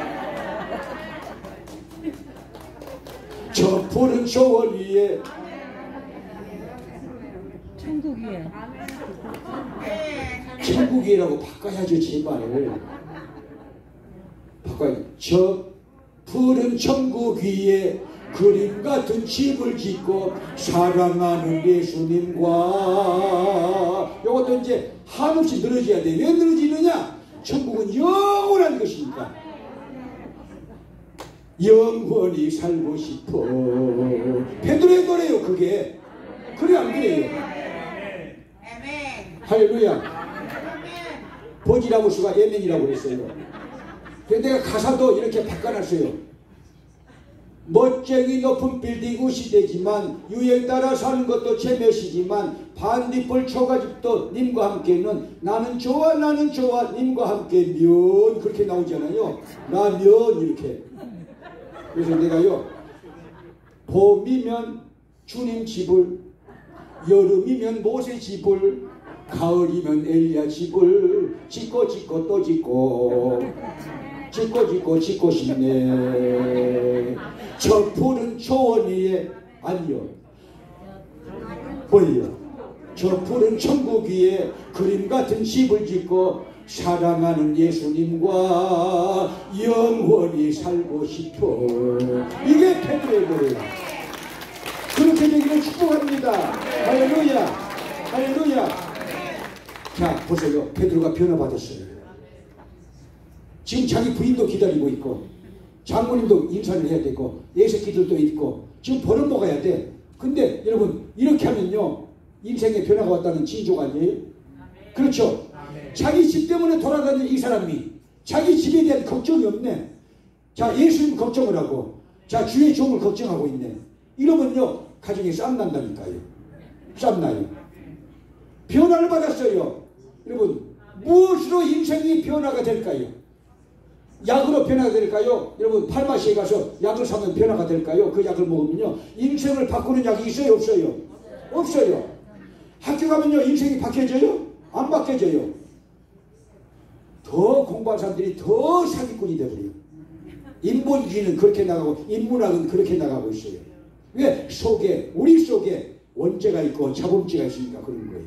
저 푸른 초원 위에 천국 위에 천국 위에라고 바꿔야죠. 제발 바꿔야죠. 저 푸른 천국 위에 그림 같은 집을 짓고 사랑하는 예수님과. 이것도 이제 한없이 늘어져야 돼. 왜 늘어지느냐? 천국은 영원한 것이니까. 영원히 살고 싶어. 베드로의 노래요 그게. 그래 안 그래요? 할렐루야. 버지라무스가 에멘이라고 그랬어요. 그래서 내가 가사도 이렇게 바꿔놨어요. 멋쟁이 높은 빌딩 우시대지만 유행 따라 사는 것도 제멋이지만 반딧불 초가집도 님과 함께는 나는 좋아 나는 좋아 님과 함께 면. 그렇게 나오잖아요. 나 면 이렇게. 그래서 내가요 봄이면 주님 집을, 여름이면 모세 집을, 가을이면 엘리야 집을 짓고 짓고 또 짓고 짓고 짓고 짓고 싶네. 저 푸른 초원 위에 아니요 뭐예요? 저 푸른 천국 위에 그림 같은 집을 짓고 사랑하는 예수님과 영원히 살고 싶어. 이게 베드로의 노래야. 그렇게 되기를 축복합니다. 할렐루야 할렐루야. 자 보세요. 베드로가 변화받았어요. 지금 자기 부인도 기다리고 있고 장모님도 인사를 해야 되고 예새끼들도 있고 지금 벌어 먹어야 돼. 근데 여러분 이렇게 하면요 인생에 변화가 왔다는 징조 아니에요? 그렇죠? 자기 집 때문에 돌아다니는 이 사람이 자기 집에 대한 걱정이 없네. 자 예수님 걱정을 하고 자 주의 종을 걱정하고 있네. 이러면요 가정에 싸움 난다니까요. 싸움 나요. 변화를 받았어요. 여러분 무엇으로 인생이 변화가 될까요? 약으로 변화가 될까요? 여러분 팔마시에 가서 약을 사면 변화가 될까요? 그 약을 먹으면요 인생을 바꾸는 약이 있어요? 없어요? 없어요. 학교 가면요 인생이 바뀌어져요? 안 바뀌어져요. 더 공부한 사람들이 더 사기꾼이 되버려요. 인본주의는 그렇게 나가고 인문학은 그렇게 나가고 있어요. 왜? 속에 우리 속에 원죄가 있고 자본죄가 있으니까 그런 거예요.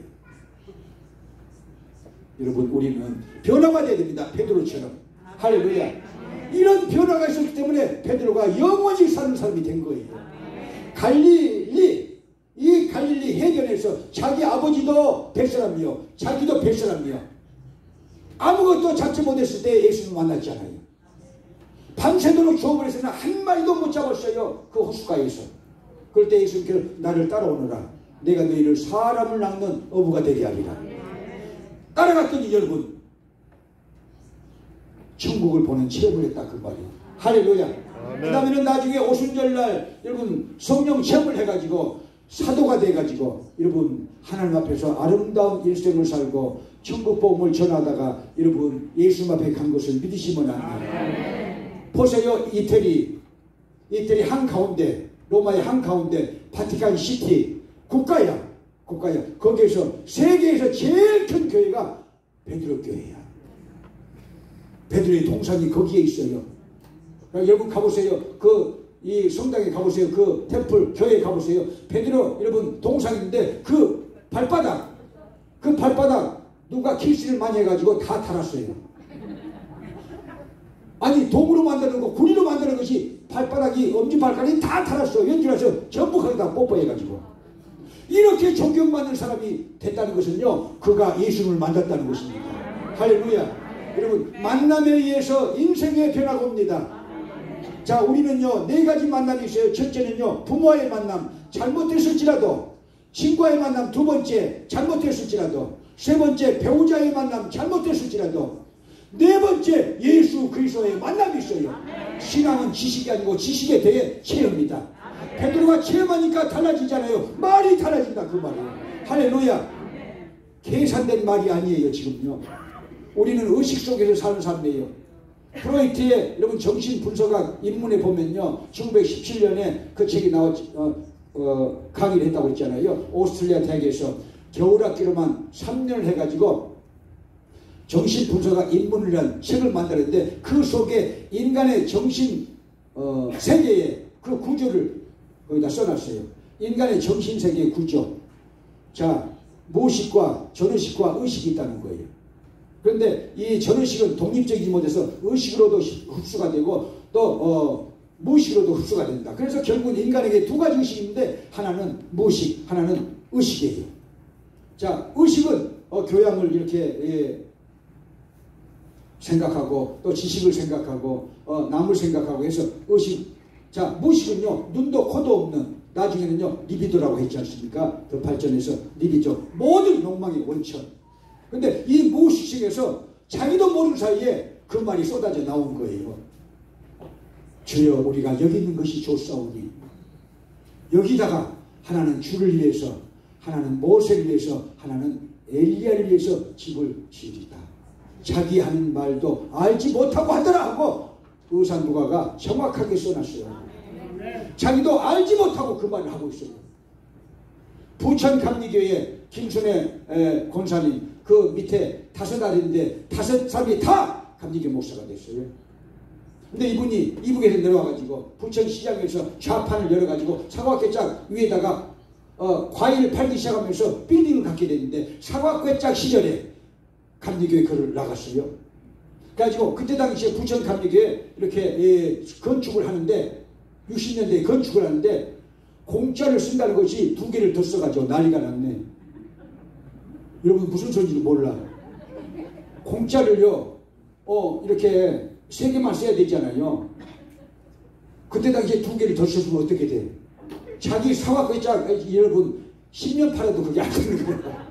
여러분 우리는 변화가 돼야 됩니다. 베드로처럼. 할렐루야. 이런 변화가 있었기 때문에 베드로가 영원히 사는 사람이 된 거예요. 갈릴리 이 갈릴리 해변에서 자기 아버지도 뱃사람이요 자기도 뱃사람이요 아무것도 잡지 못했을 때 예수님 만났잖아요. 밤새도록 조업을 했으나 한 마리도 못 잡았어요. 그 호숫가에서. 그럴 때 예수님께서 나를 따라오너라. 내가 너희를 사람을 낚는 어부가 되게 하리라. 따라갔더니 여러분 천국을 보는 체험을 했다 그 말이에요. 할렐루야. 그 다음에는 나중에 오순절날 여러분 성령 체험을 해가지고 사도가 돼가지고 여러분 하나님 앞에서 아름다운 일생을 살고 천국 복음을 전하다가 여러분 예수님 앞에 간 것을 믿으시면 안 돼요. 보세요. 이태리 이태리 한가운데 로마의 한가운데 바티칸 시티 국가야 국가야. 거기에서 세계에서 제일 큰 교회가 베드로 교회야. 베드로의 동상이 거기에 있어요. 여러분 가보세요. 그 이 성당에 가보세요. 그 템플 교회에 가보세요. 베드로 여러분 동상인데 그 발바닥 그 발바닥 누가 키스를 많이 해가지고 다 달았어요. 아니 동으로 만드는 거 구리로 만드는 것이 발바닥이 엄지발가락이 다 달았어. 왠지라서 전부 거기다 뽀뽀해가지고 이렇게 존경받는 사람이 됐다는 것은요 그가 예수님을 만났다는 것입니다. 할렐루야. 여러분 만남에 의해서 인생의 변화가 옵니다. 자, 우리는요 네 가지 만남이 있어요. 첫째는요 부모와의 만남, 잘못했을지라도. 친구와의 만남, 두 번째 잘못했을지라도. 세 번째 배우자의 만남, 잘못했을지라도. 네 번째 예수 그리스도의 만남이 있어요. 신앙은 지식이 아니고 지식에 대해 체험이다. 베드로가 체험하니까 달라지잖아요. 말이 달라진다 그 말이에요. 할렐루야. 계산된 말이 아니에요. 지금요 우리는 의식 속에서 사는 삶이에요. 프로이트의 여러분 정신분석학 입문에 보면요 천구백십칠 년에 그 책이 나왔 어, 어, 강의를 했다고 했잖아요. 오스트레일리아 대학에서 겨울학기로만 삼 년을 해가지고 정신분석학 입문이라는 책을 만들었는데 그 속에 인간의 정신 어, 세계의 그 구조를 거기다 써놨어요. 인간의 정신세계의 구조. 자, 무의식과 전의식과 의식이 있다는 거예요. 그런데 이 전의식은 독립적이지 못해서 의식으로도 흡수가 되고 또 어, 무의식으로도 흡수가 된다. 그래서 결국은 인간에게 두 가지 의식이 있는데 하나는 무의식, 하나는 의식이에요. 자, 의식은 어, 교양을 이렇게 예, 생각하고 또 지식을 생각하고 어, 남을 생각하고 해서 의식. 자, 무의식은요 눈도 코도 없는, 나중에는요 리비도라고 했지 않습니까? 더 발전해서 리비도, 모든 욕망의 원천. 근데 이 무의식에서 자기도 모르는 사이에 그 말이 쏟아져 나온 거예요. 주여 우리가 여기 있는 것이 좋사오니. 여기다가 하나는 주를 위해서, 하나는 모세를 위해서, 하나는 엘리야를 위해서 집을 지으리다. 자기 하는 말도 알지 못하고 하더라 하고 의상부가가 정확하게 써놨어요. 자기도 알지 못하고 그 말을 하고 있어요. 부천 감리교회 김순애 권사님 그 밑에 다섯 아들인데 다섯 사람이 다 감리교 목사가 됐어요. 근데 이분이 이북에서 내려와가지고 부천시장에서 좌판을 열어가지고 사과괴짝 위에다가 어, 과일을 팔기 시작하면서 빌딩을 갖게 됐는데 사과괴짝 시절에 감리교회 글을 나갔어요. 그래가지고 그때 당시에 부천 감리교회 이렇게 예, 건축을 하는데 육십 년대에 건축을 하는데 공짜를 쓴다는 것이 두 개를 더 써가지고 난리가 났네. 여러분 무슨 소리인지 몰라. 공짜를요 어 이렇게 세 개만 써야 되잖아요. 그때 당시에 두 개를 더 썼으면 어떻게 돼? 자기 사과 글자 여러분 십 년 팔아도 그게 안 되는 거야.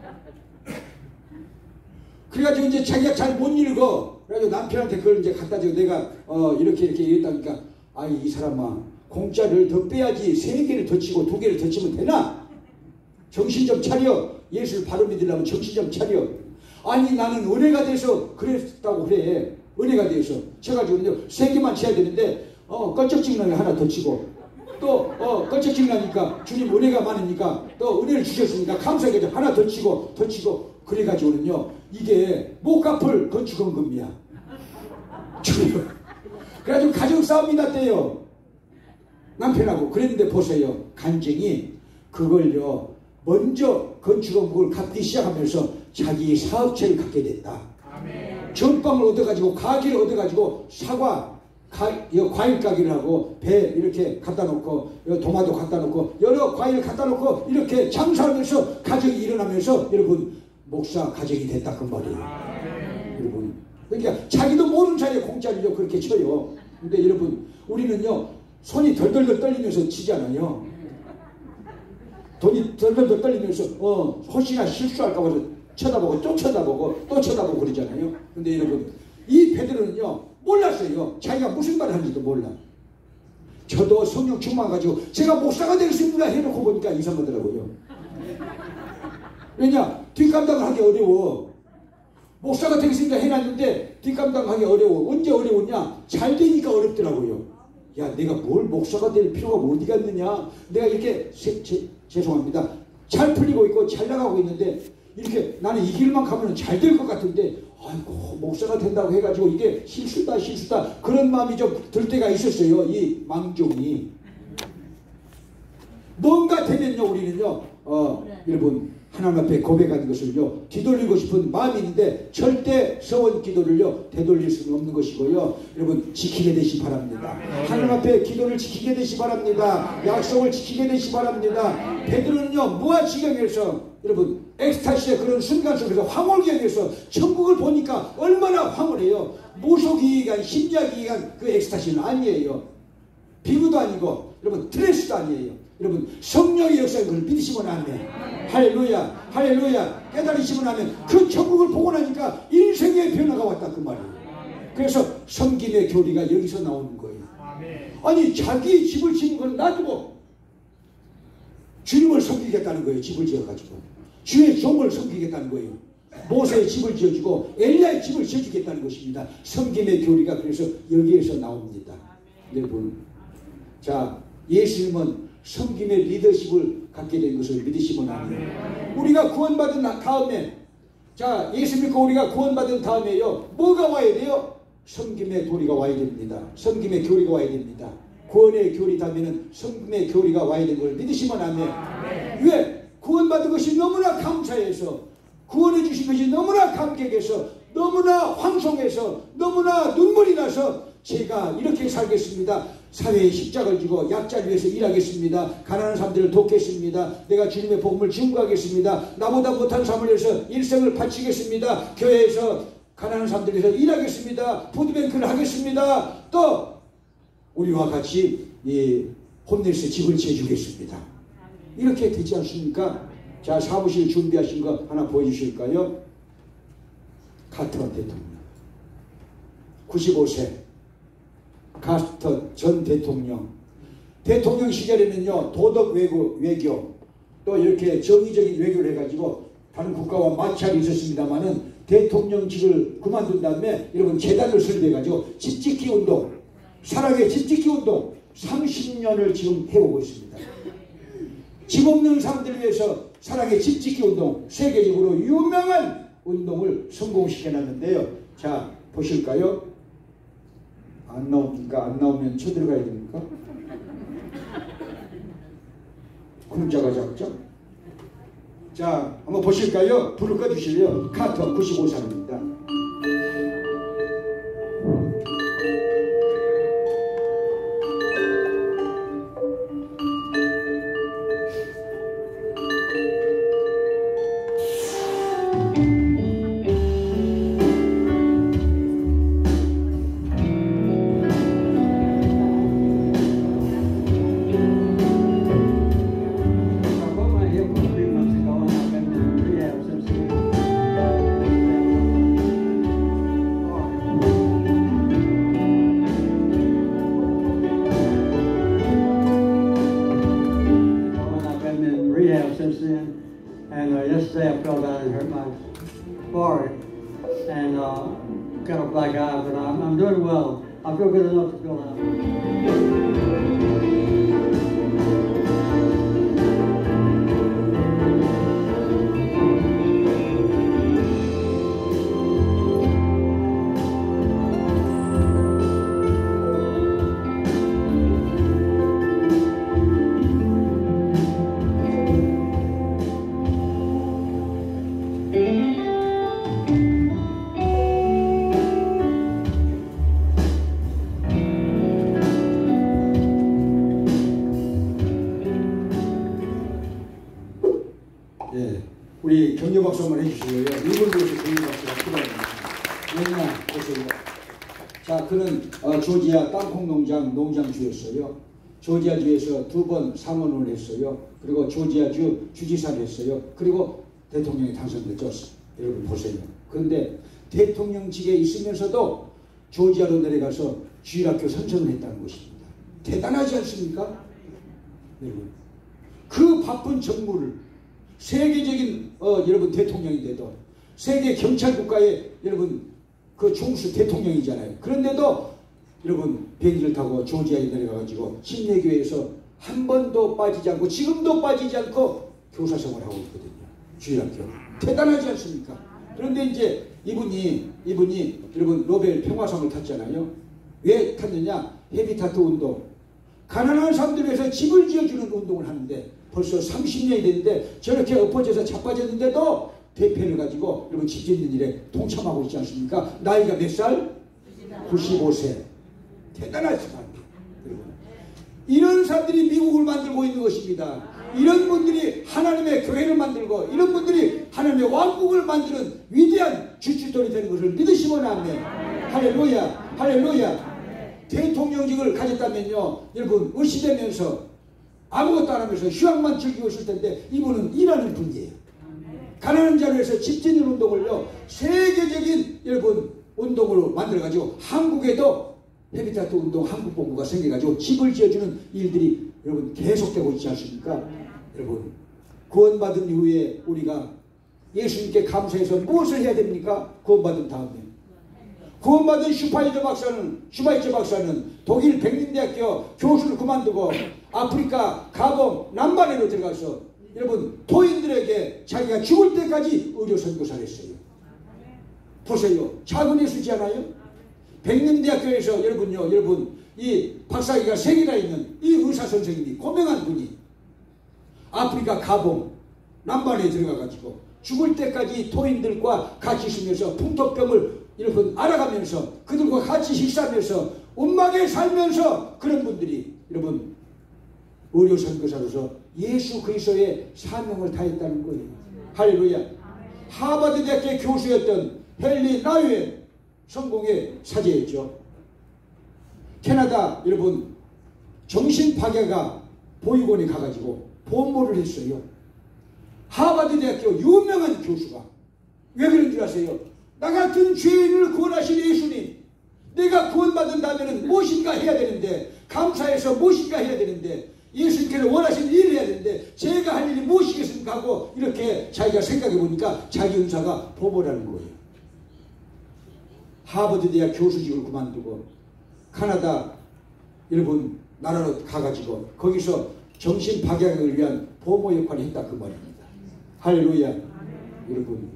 그래가지고 이제 자기가 잘 못 읽어. 그래가지고 남편한테 그걸 이제 갖다 주고 내가 어 이렇게 이렇게 얘기했다니까, 아이 이 사람아 공짜를 더 빼야지 세 개를 더 치고 두 개를 더 치면 되나? 정신 좀 차려. 예수를 바로 믿으려면 정신 좀 차려. 아니 나는 은혜가 돼서 그랬다고 그래. 은혜가 돼서 쳐가지고는요 세 개만 쳐야 되는데 어 껄쩍찍나게 하나 더 치고 또 어 껄쩍찍나니까 주님 은혜가 많으니까 또 은혜를 주셨으니까 감사하게 하나 더 치고 더 치고 그래가지고는요 이게 못 갚을 건축원금이야. 그래가지고 가정 싸움이 났대요 남편하고. 그랬는데 보세요, 간증이 그걸요 먼저 건축원금을 갚기 시작하면서 자기 사업체를 갖게 됐다. 아멘. 전방을 얻어가지고 가게를 얻어가지고 사과 가, 과일 가게를 하고 배 이렇게 갖다 놓고 도마도 갖다 놓고 여러 과일을 갖다 놓고 이렇게 장사하면서 가정이 일어나면서 여러분 목사 가정이 됐다 그 말이에요. 아멘. 여러분 그러니까 자기도 모르는 사이에 공짜로 그렇게 쳐요. 근데 여러분 우리는요 손이 덜덜덜 떨리면서 치잖아요. 돈이 덜덜덜 떨리면서 어 혹시나 실수할까 봐서 쳐다보고 또 쳐다보고 또 쳐다보고 그러잖아요. 근데 여러분 이 베드로는요 몰랐어요. 자기가 무슨 말을 하는지도 몰라. 저도 성령 충만해가지고 제가 목사가 되겠습니다 해놓고 보니까 이상하더라고요. 왜냐? 뒷감당을 하기 어려워. 목사가 되겠습니다 해놨는데 뒷감당을 하기 어려워. 언제 어려웠냐? 잘 되니까 어렵더라고요. 야 내가 뭘 목사가 될 필요가 어디 갔느냐. 내가 이렇게 세, 제, 죄송합니다 잘 풀리고 있고 잘 나가고 있는데 이렇게 나는 이 길만 가면 잘 될 것 같은데 아이고 목사가 된다고 해가지고 이게 실수다 실수다 그런 마음이 좀 들 때가 있었어요. 이 망종이 뭔가 되면요 우리는요 어 네. 여러분 하나님 앞에 고백하는 것을요 뒤돌리고 싶은 마음이 있는데 절대 서원 기도를요 되돌릴 수는 없는 것이고요. 여러분 지키게 되시 바랍니다. 네. 하나님 앞에 기도를 지키게 되시 바랍니다. 약속을 지키게 되시 바랍니다. 베드로는요 무아지경에서 여러분 엑스타시의 그런 순간 속에서 황홀경에서 천국을 보니까 얼마나 황홀해요. 무속이익한 심리학이익한 그 엑스타시는 아니에요. 비구도 아니고 여러분 드레스도 아니에요. 여러분 성령의 역사인 걸 믿으시면 아멘. 할렐루야 할렐루야. 깨달으시면 아멘. 그 천국을 보고 나니까 인생의 변화가 왔다 그 말이에요. 그래서 섬김의 교리가 여기서 나오는 거예요. 아니 자기 집을 지은 건 놔두고 주님을 섬기겠다는 거예요. 집을 지어가지고 주의 종을 섬기겠다는 거예요. 모세의 집을 지어주고 엘리야의 집을 지어주겠다는 것입니다. 섬김의 교리가 그래서 여기에서 나옵니다. 여러분, 자 예수님은 섬김의 리더십을 갖게 된 것을 믿으시면 아멘. 우리가 구원받은 다음에, 자 예수 믿고 우리가 구원받은 다음에요, 뭐가 와야 돼요? 섬김의 교리가 와야 됩니다. 섬김의 교리가 와야 됩니다. 구원의 교리 다음에는 섬김의 교리가 와야 되는 걸 믿으시면 아멘. 왜? 구원받은 것이 너무나 감사해서, 구원해 주신 것이 너무나 감격해서, 너무나 황송해서, 너무나 눈물이 나서 제가 이렇게 살겠습니다. 사회에 십자가를 지고 약자를 위해서 일하겠습니다. 가난한 사람들을 돕겠습니다. 내가 주님의 복음을 증거하겠습니다. 나보다 못한 사람을 위해서 일생을 바치겠습니다. 교회에서 가난한 사람들을 위해서 일하겠습니다. 푸드뱅크를 하겠습니다. 또 우리와 같이 이 홈레스 집을 지어주겠습니다. 이렇게 되지 않습니까? 자, 사무실 준비하신 거 하나 보여주실까요? 카터 대통령 구십오 세 카터 전 대통령. 대통령 시절에는요 도덕 외교, 외교 또 이렇게 정의적인 외교를 해가지고 다른 국가와 마찰이 있었습니다만은 대통령직을 그만둔 다음에 여러분 재단을 설립해가지고 집짓기 운동, 사랑의 집짓기 운동 삼십 년을 지금 해오고 있습니다. 집 없는 사람들을 위해서 사랑의 집짓기 운동, 세계적으로 유명한 운동을 성공시켜놨는데요. 자 보실까요? 안 나옵니까? 안 나오면 쳐들어가야 됩니까? 글자가 작죠? 자 한번 보실까요? 불을 꺼주실래요? 카터 구십오 살입니다. I feel good enough to feel that. 우리 격려 박수 한번 해주시고요. 이분들에서 격려 박수가 필요합니다. 왜냐 보세요. 자, 그는 어, 조지아 땅콩 농장 농장주였어요. 조지아주에서 두 번 상원을 했어요. 그리고 조지아주 주지사를 했어요. 그리고 대통령이 당선됐죠. 여러분 보세요. 그런데 대통령직에 있으면서도 조지아로 내려가서 주일학교 선생을 했다는 것입니다. 대단하지 않습니까? 여러분 그 바쁜 정무를 세계적인 어, 여러분 대통령인데도, 세계 경찰 국가의 여러분 그 총수 대통령이잖아요. 그런데도 여러분 비행기를 타고 조지아에 내려가가지고 침례교회에서 한 번도 빠지지 않고 지금도 빠지지 않고 교사 생활을 하고 있거든요. 주일학교. 대단하지 않습니까? 그런데 이제 이분이 이분이 여러분 노벨 평화상을 탔잖아요. 왜 탔느냐? 헤비타트 운동. 가난한 사람들 위해서 집을 지어주는 운동을 하는데 벌써 삼십 년이 됐는데 저렇게 엎어져서 자빠졌는데도 대표를 가지고 여러분 집 짓는 일에 동참하고 있지 않습니까? 나이가 몇 살? 구십오 세. 대단하지 않습니까? 이런 사람들이 미국을 만들고 있는 것입니다. 이런 분들이 하나님의 교회를 만들고 이런 분들이 하나님의 왕국을 만드는 위대한 주춧돌이 되는 것을 믿으시면 아멘. 할렐루야 할렐루야. 대통령직을 가졌다면요, 여러분 의시되면서 아무것도 안 하면서 휴양만 즐기고 있을 텐데 이분은 일하는 분이에요. 가난한 자를 위해서 집 짓는 운동을요, 세계적인 여러분 운동으로 만들어가지고 한국에도 헤비타트 운동 한국본부가 생겨가지고 집을 지어주는 일들이 여러분 계속되고 있지 않습니까? 여러분 구원받은 이후에 우리가 예수님께 감사해서 무엇을 해야 됩니까? 구원받은 다음에 구원받은 슈파이처 박사는 슈파이처 박사는 독일 백린대학교 교수를 그만두고 아프리카 가봉 남반에로 들어가서 여러분 토인들에게 자기가 죽을 때까지 의료 선교사를 했어요. 보세요. 작은 예수지 않아요? 백린대학교에서 여러분요, 여러분 이 박사기가 세 개나 있는 이 의사 선생님이 고명한 분이 아프리카 가봉 남반에 들어가가지고 죽을 때까지 토인들과 같이 있으면서 풍토병을 여러분 알아가면서 그들과 같이 식사하면서 음악에 살면서 그런 분들이 여러분 의료 선교사로서 예수 그리스도의 사명을 다했다는 거예요. 할렐루야. 하버드 대학의 교수였던 헨리 나우의 성공의 사제였죠. 캐나다 여러분 정신파괴가 보육원에 가가지고 보모를 했어요. 하버드 대학교 유명한 교수가 왜 그런 줄 아세요? 나 같은 죄인을 구원하신 예수님, 내가 구원받은 다음에는 무엇인가 해야 되는데, 감사해서 무엇인가 해야 되는데, 예수님께서 원하시는 일을 해야 되는데 제가 할 일이 무엇이겠습니까 하고 이렇게 자기가 생각해 보니까 자기 은사가 보모라는 거예요. 하버드 대학 교수직을 그만두고 카나다 여러분 나라로 가가지고 거기서 정신 박약을 위한 보모 역할을 했다 그 말입니다. 할렐루야. 여러분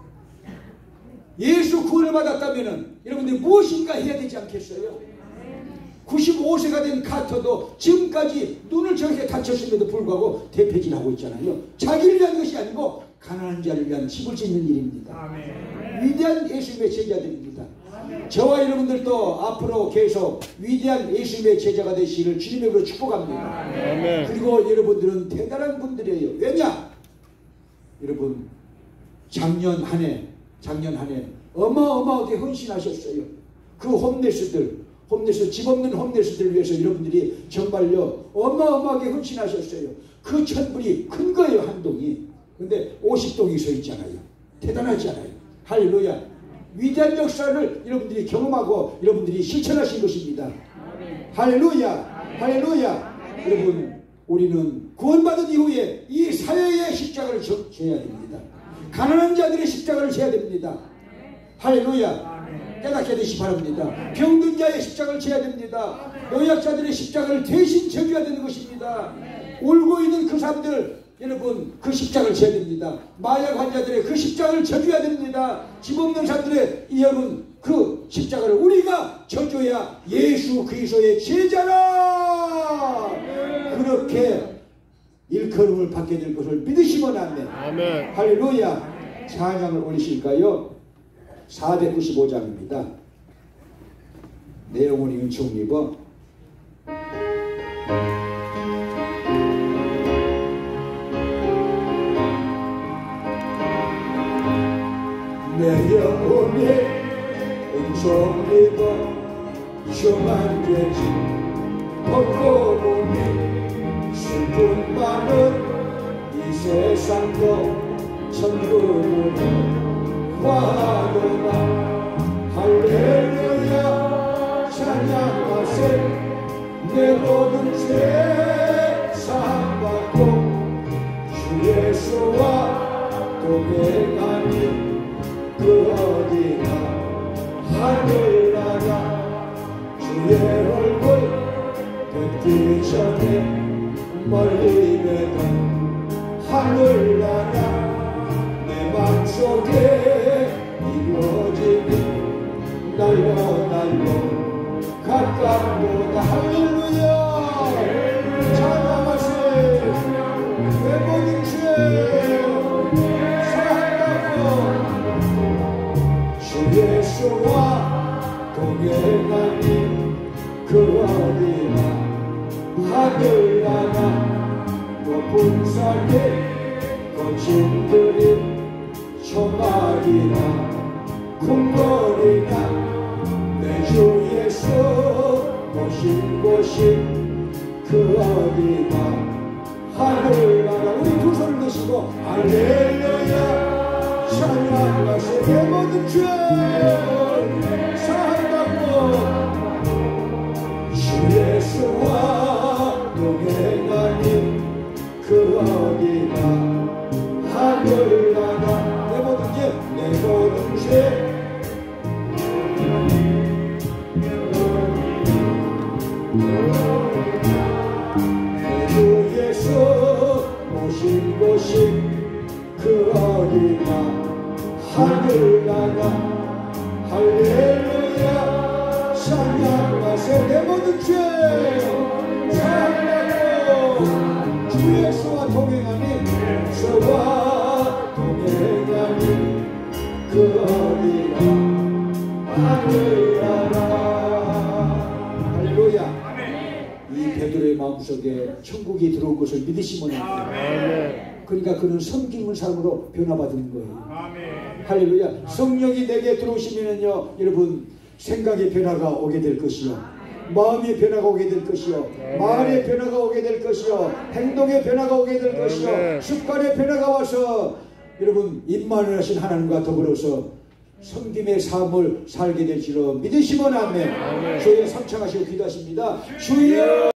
예수 구원을 받았다면 여러분들이 무엇인가 해야 되지 않겠어요? 구십오 세가 된 카터도 지금까지 눈을 저렇게 다쳤음에도 불구하고 대패질하고 있잖아요. 자기를 위한 것이 아니고 가난한 자를 위한 집을 짓는 일입니다. 아멘. 위대한 예수님의 제자들입니다. 아멘. 저와 여러분들도 앞으로 계속 위대한 예수님의 제자가 되시기를 주님의 이름으로 축복합니다. 아멘. 그리고 여러분들은 대단한 분들이에요. 왜냐? 여러분 작년 한 해 작년 한 해 어마어마하게 헌신하셨어요. 그 홈레스들 홈레스, 집 없는 홈레스들을 위해서 여러분들이 정말요 어마어마하게 헌신하셨어요. 그 천불이 큰 거예요. 한 동이. 근데 오십 동이 서 있잖아요. 대단하지 않아요? 할렐루야. 위대한 역사를 여러분들이 경험하고 여러분들이 실천하신 것입니다. 할렐루야. 할렐루야. 여러분 우리는 구원받은 이후에 이 사회의 십자가를 져야 됩니다. 가난한 자들의 십자가를 져야 됩니다. 할렐루야. 깨닫게 되시 바랍니다. 병든 자의 십자가를 져야 됩니다. 노약자들의 십자가를 대신 져줘야 되는 것입니다. 울고 있는 그 사람들 여러분 그 십자가를 져야 됩니다. 마약 환자들의 그 십자가를 져줘야 됩니다. 집 없는 사람들의 여러분 그 십자가를 우리가 져줘야 예수 그리스도의 제자라 그렇게 일컬음을 받게 될 것을 믿으시면 아멘. 아멘. 할렐루야. 찬양을 올리실까요? 사백구십오 장입니다. 내용은 윤총리버 내 영혼에 은총리버 흉한 죄지 벗고 보니 슬픈 많은 이 세상도 천국으로 화로다. 할렐루야 찬양하세. 내 모든 죄 사함받고 주 예수와 동행하니 그 어디나 하늘나라 주의 얼굴 뵙기 전에 멀리 내던 하늘나라 내 맘속에 이루어지니 날로 날로 가까보다. 할렐루야 찬양하세. 내 모든 죄 사랑받고 주 예수와 동행하니 그 어디나 하늘나라 높은 산에 거친들이 초막이나 쿵거리나 내 주 예수 모신 곳이 그 어디나 하늘나라. 우리 두 손을 드시고 할렐루야 찬양하세. 내 모든 죄 사함받고 주 예수와 동행하니 그 어디나 하늘나라. 내 모든 죄 내 모든 죄 주 예수 모신 곳이 그 어디나 하늘나라. 할렐루야 찬양하세. 내 모든 죄 사함받고 주 예수와 동행하니 주와 동행하니 그 어디나 하늘나라. 할렐루야. 이 베드로의 마음속에 천국이 들어온 것을 믿으시면 그러니까 그는 섬기는 삶으로 변화받는 거예요. 할렐루야. 성령이 내게 들어오시면요 여러분 생각의 변화가 오게 될 것이요, 마음의 변화가 오게 될 것이요, 말의 변화가 오게 될 것이요, 행동의 변화가 오게 될 것이요, 습관의 변화가 와서 여러분 임만을 하신 하나님과 더불어서 섬김의 삶을 살게 될지로 믿으시면 아멘. 주여 삼창하시고 기도하십니다. 주여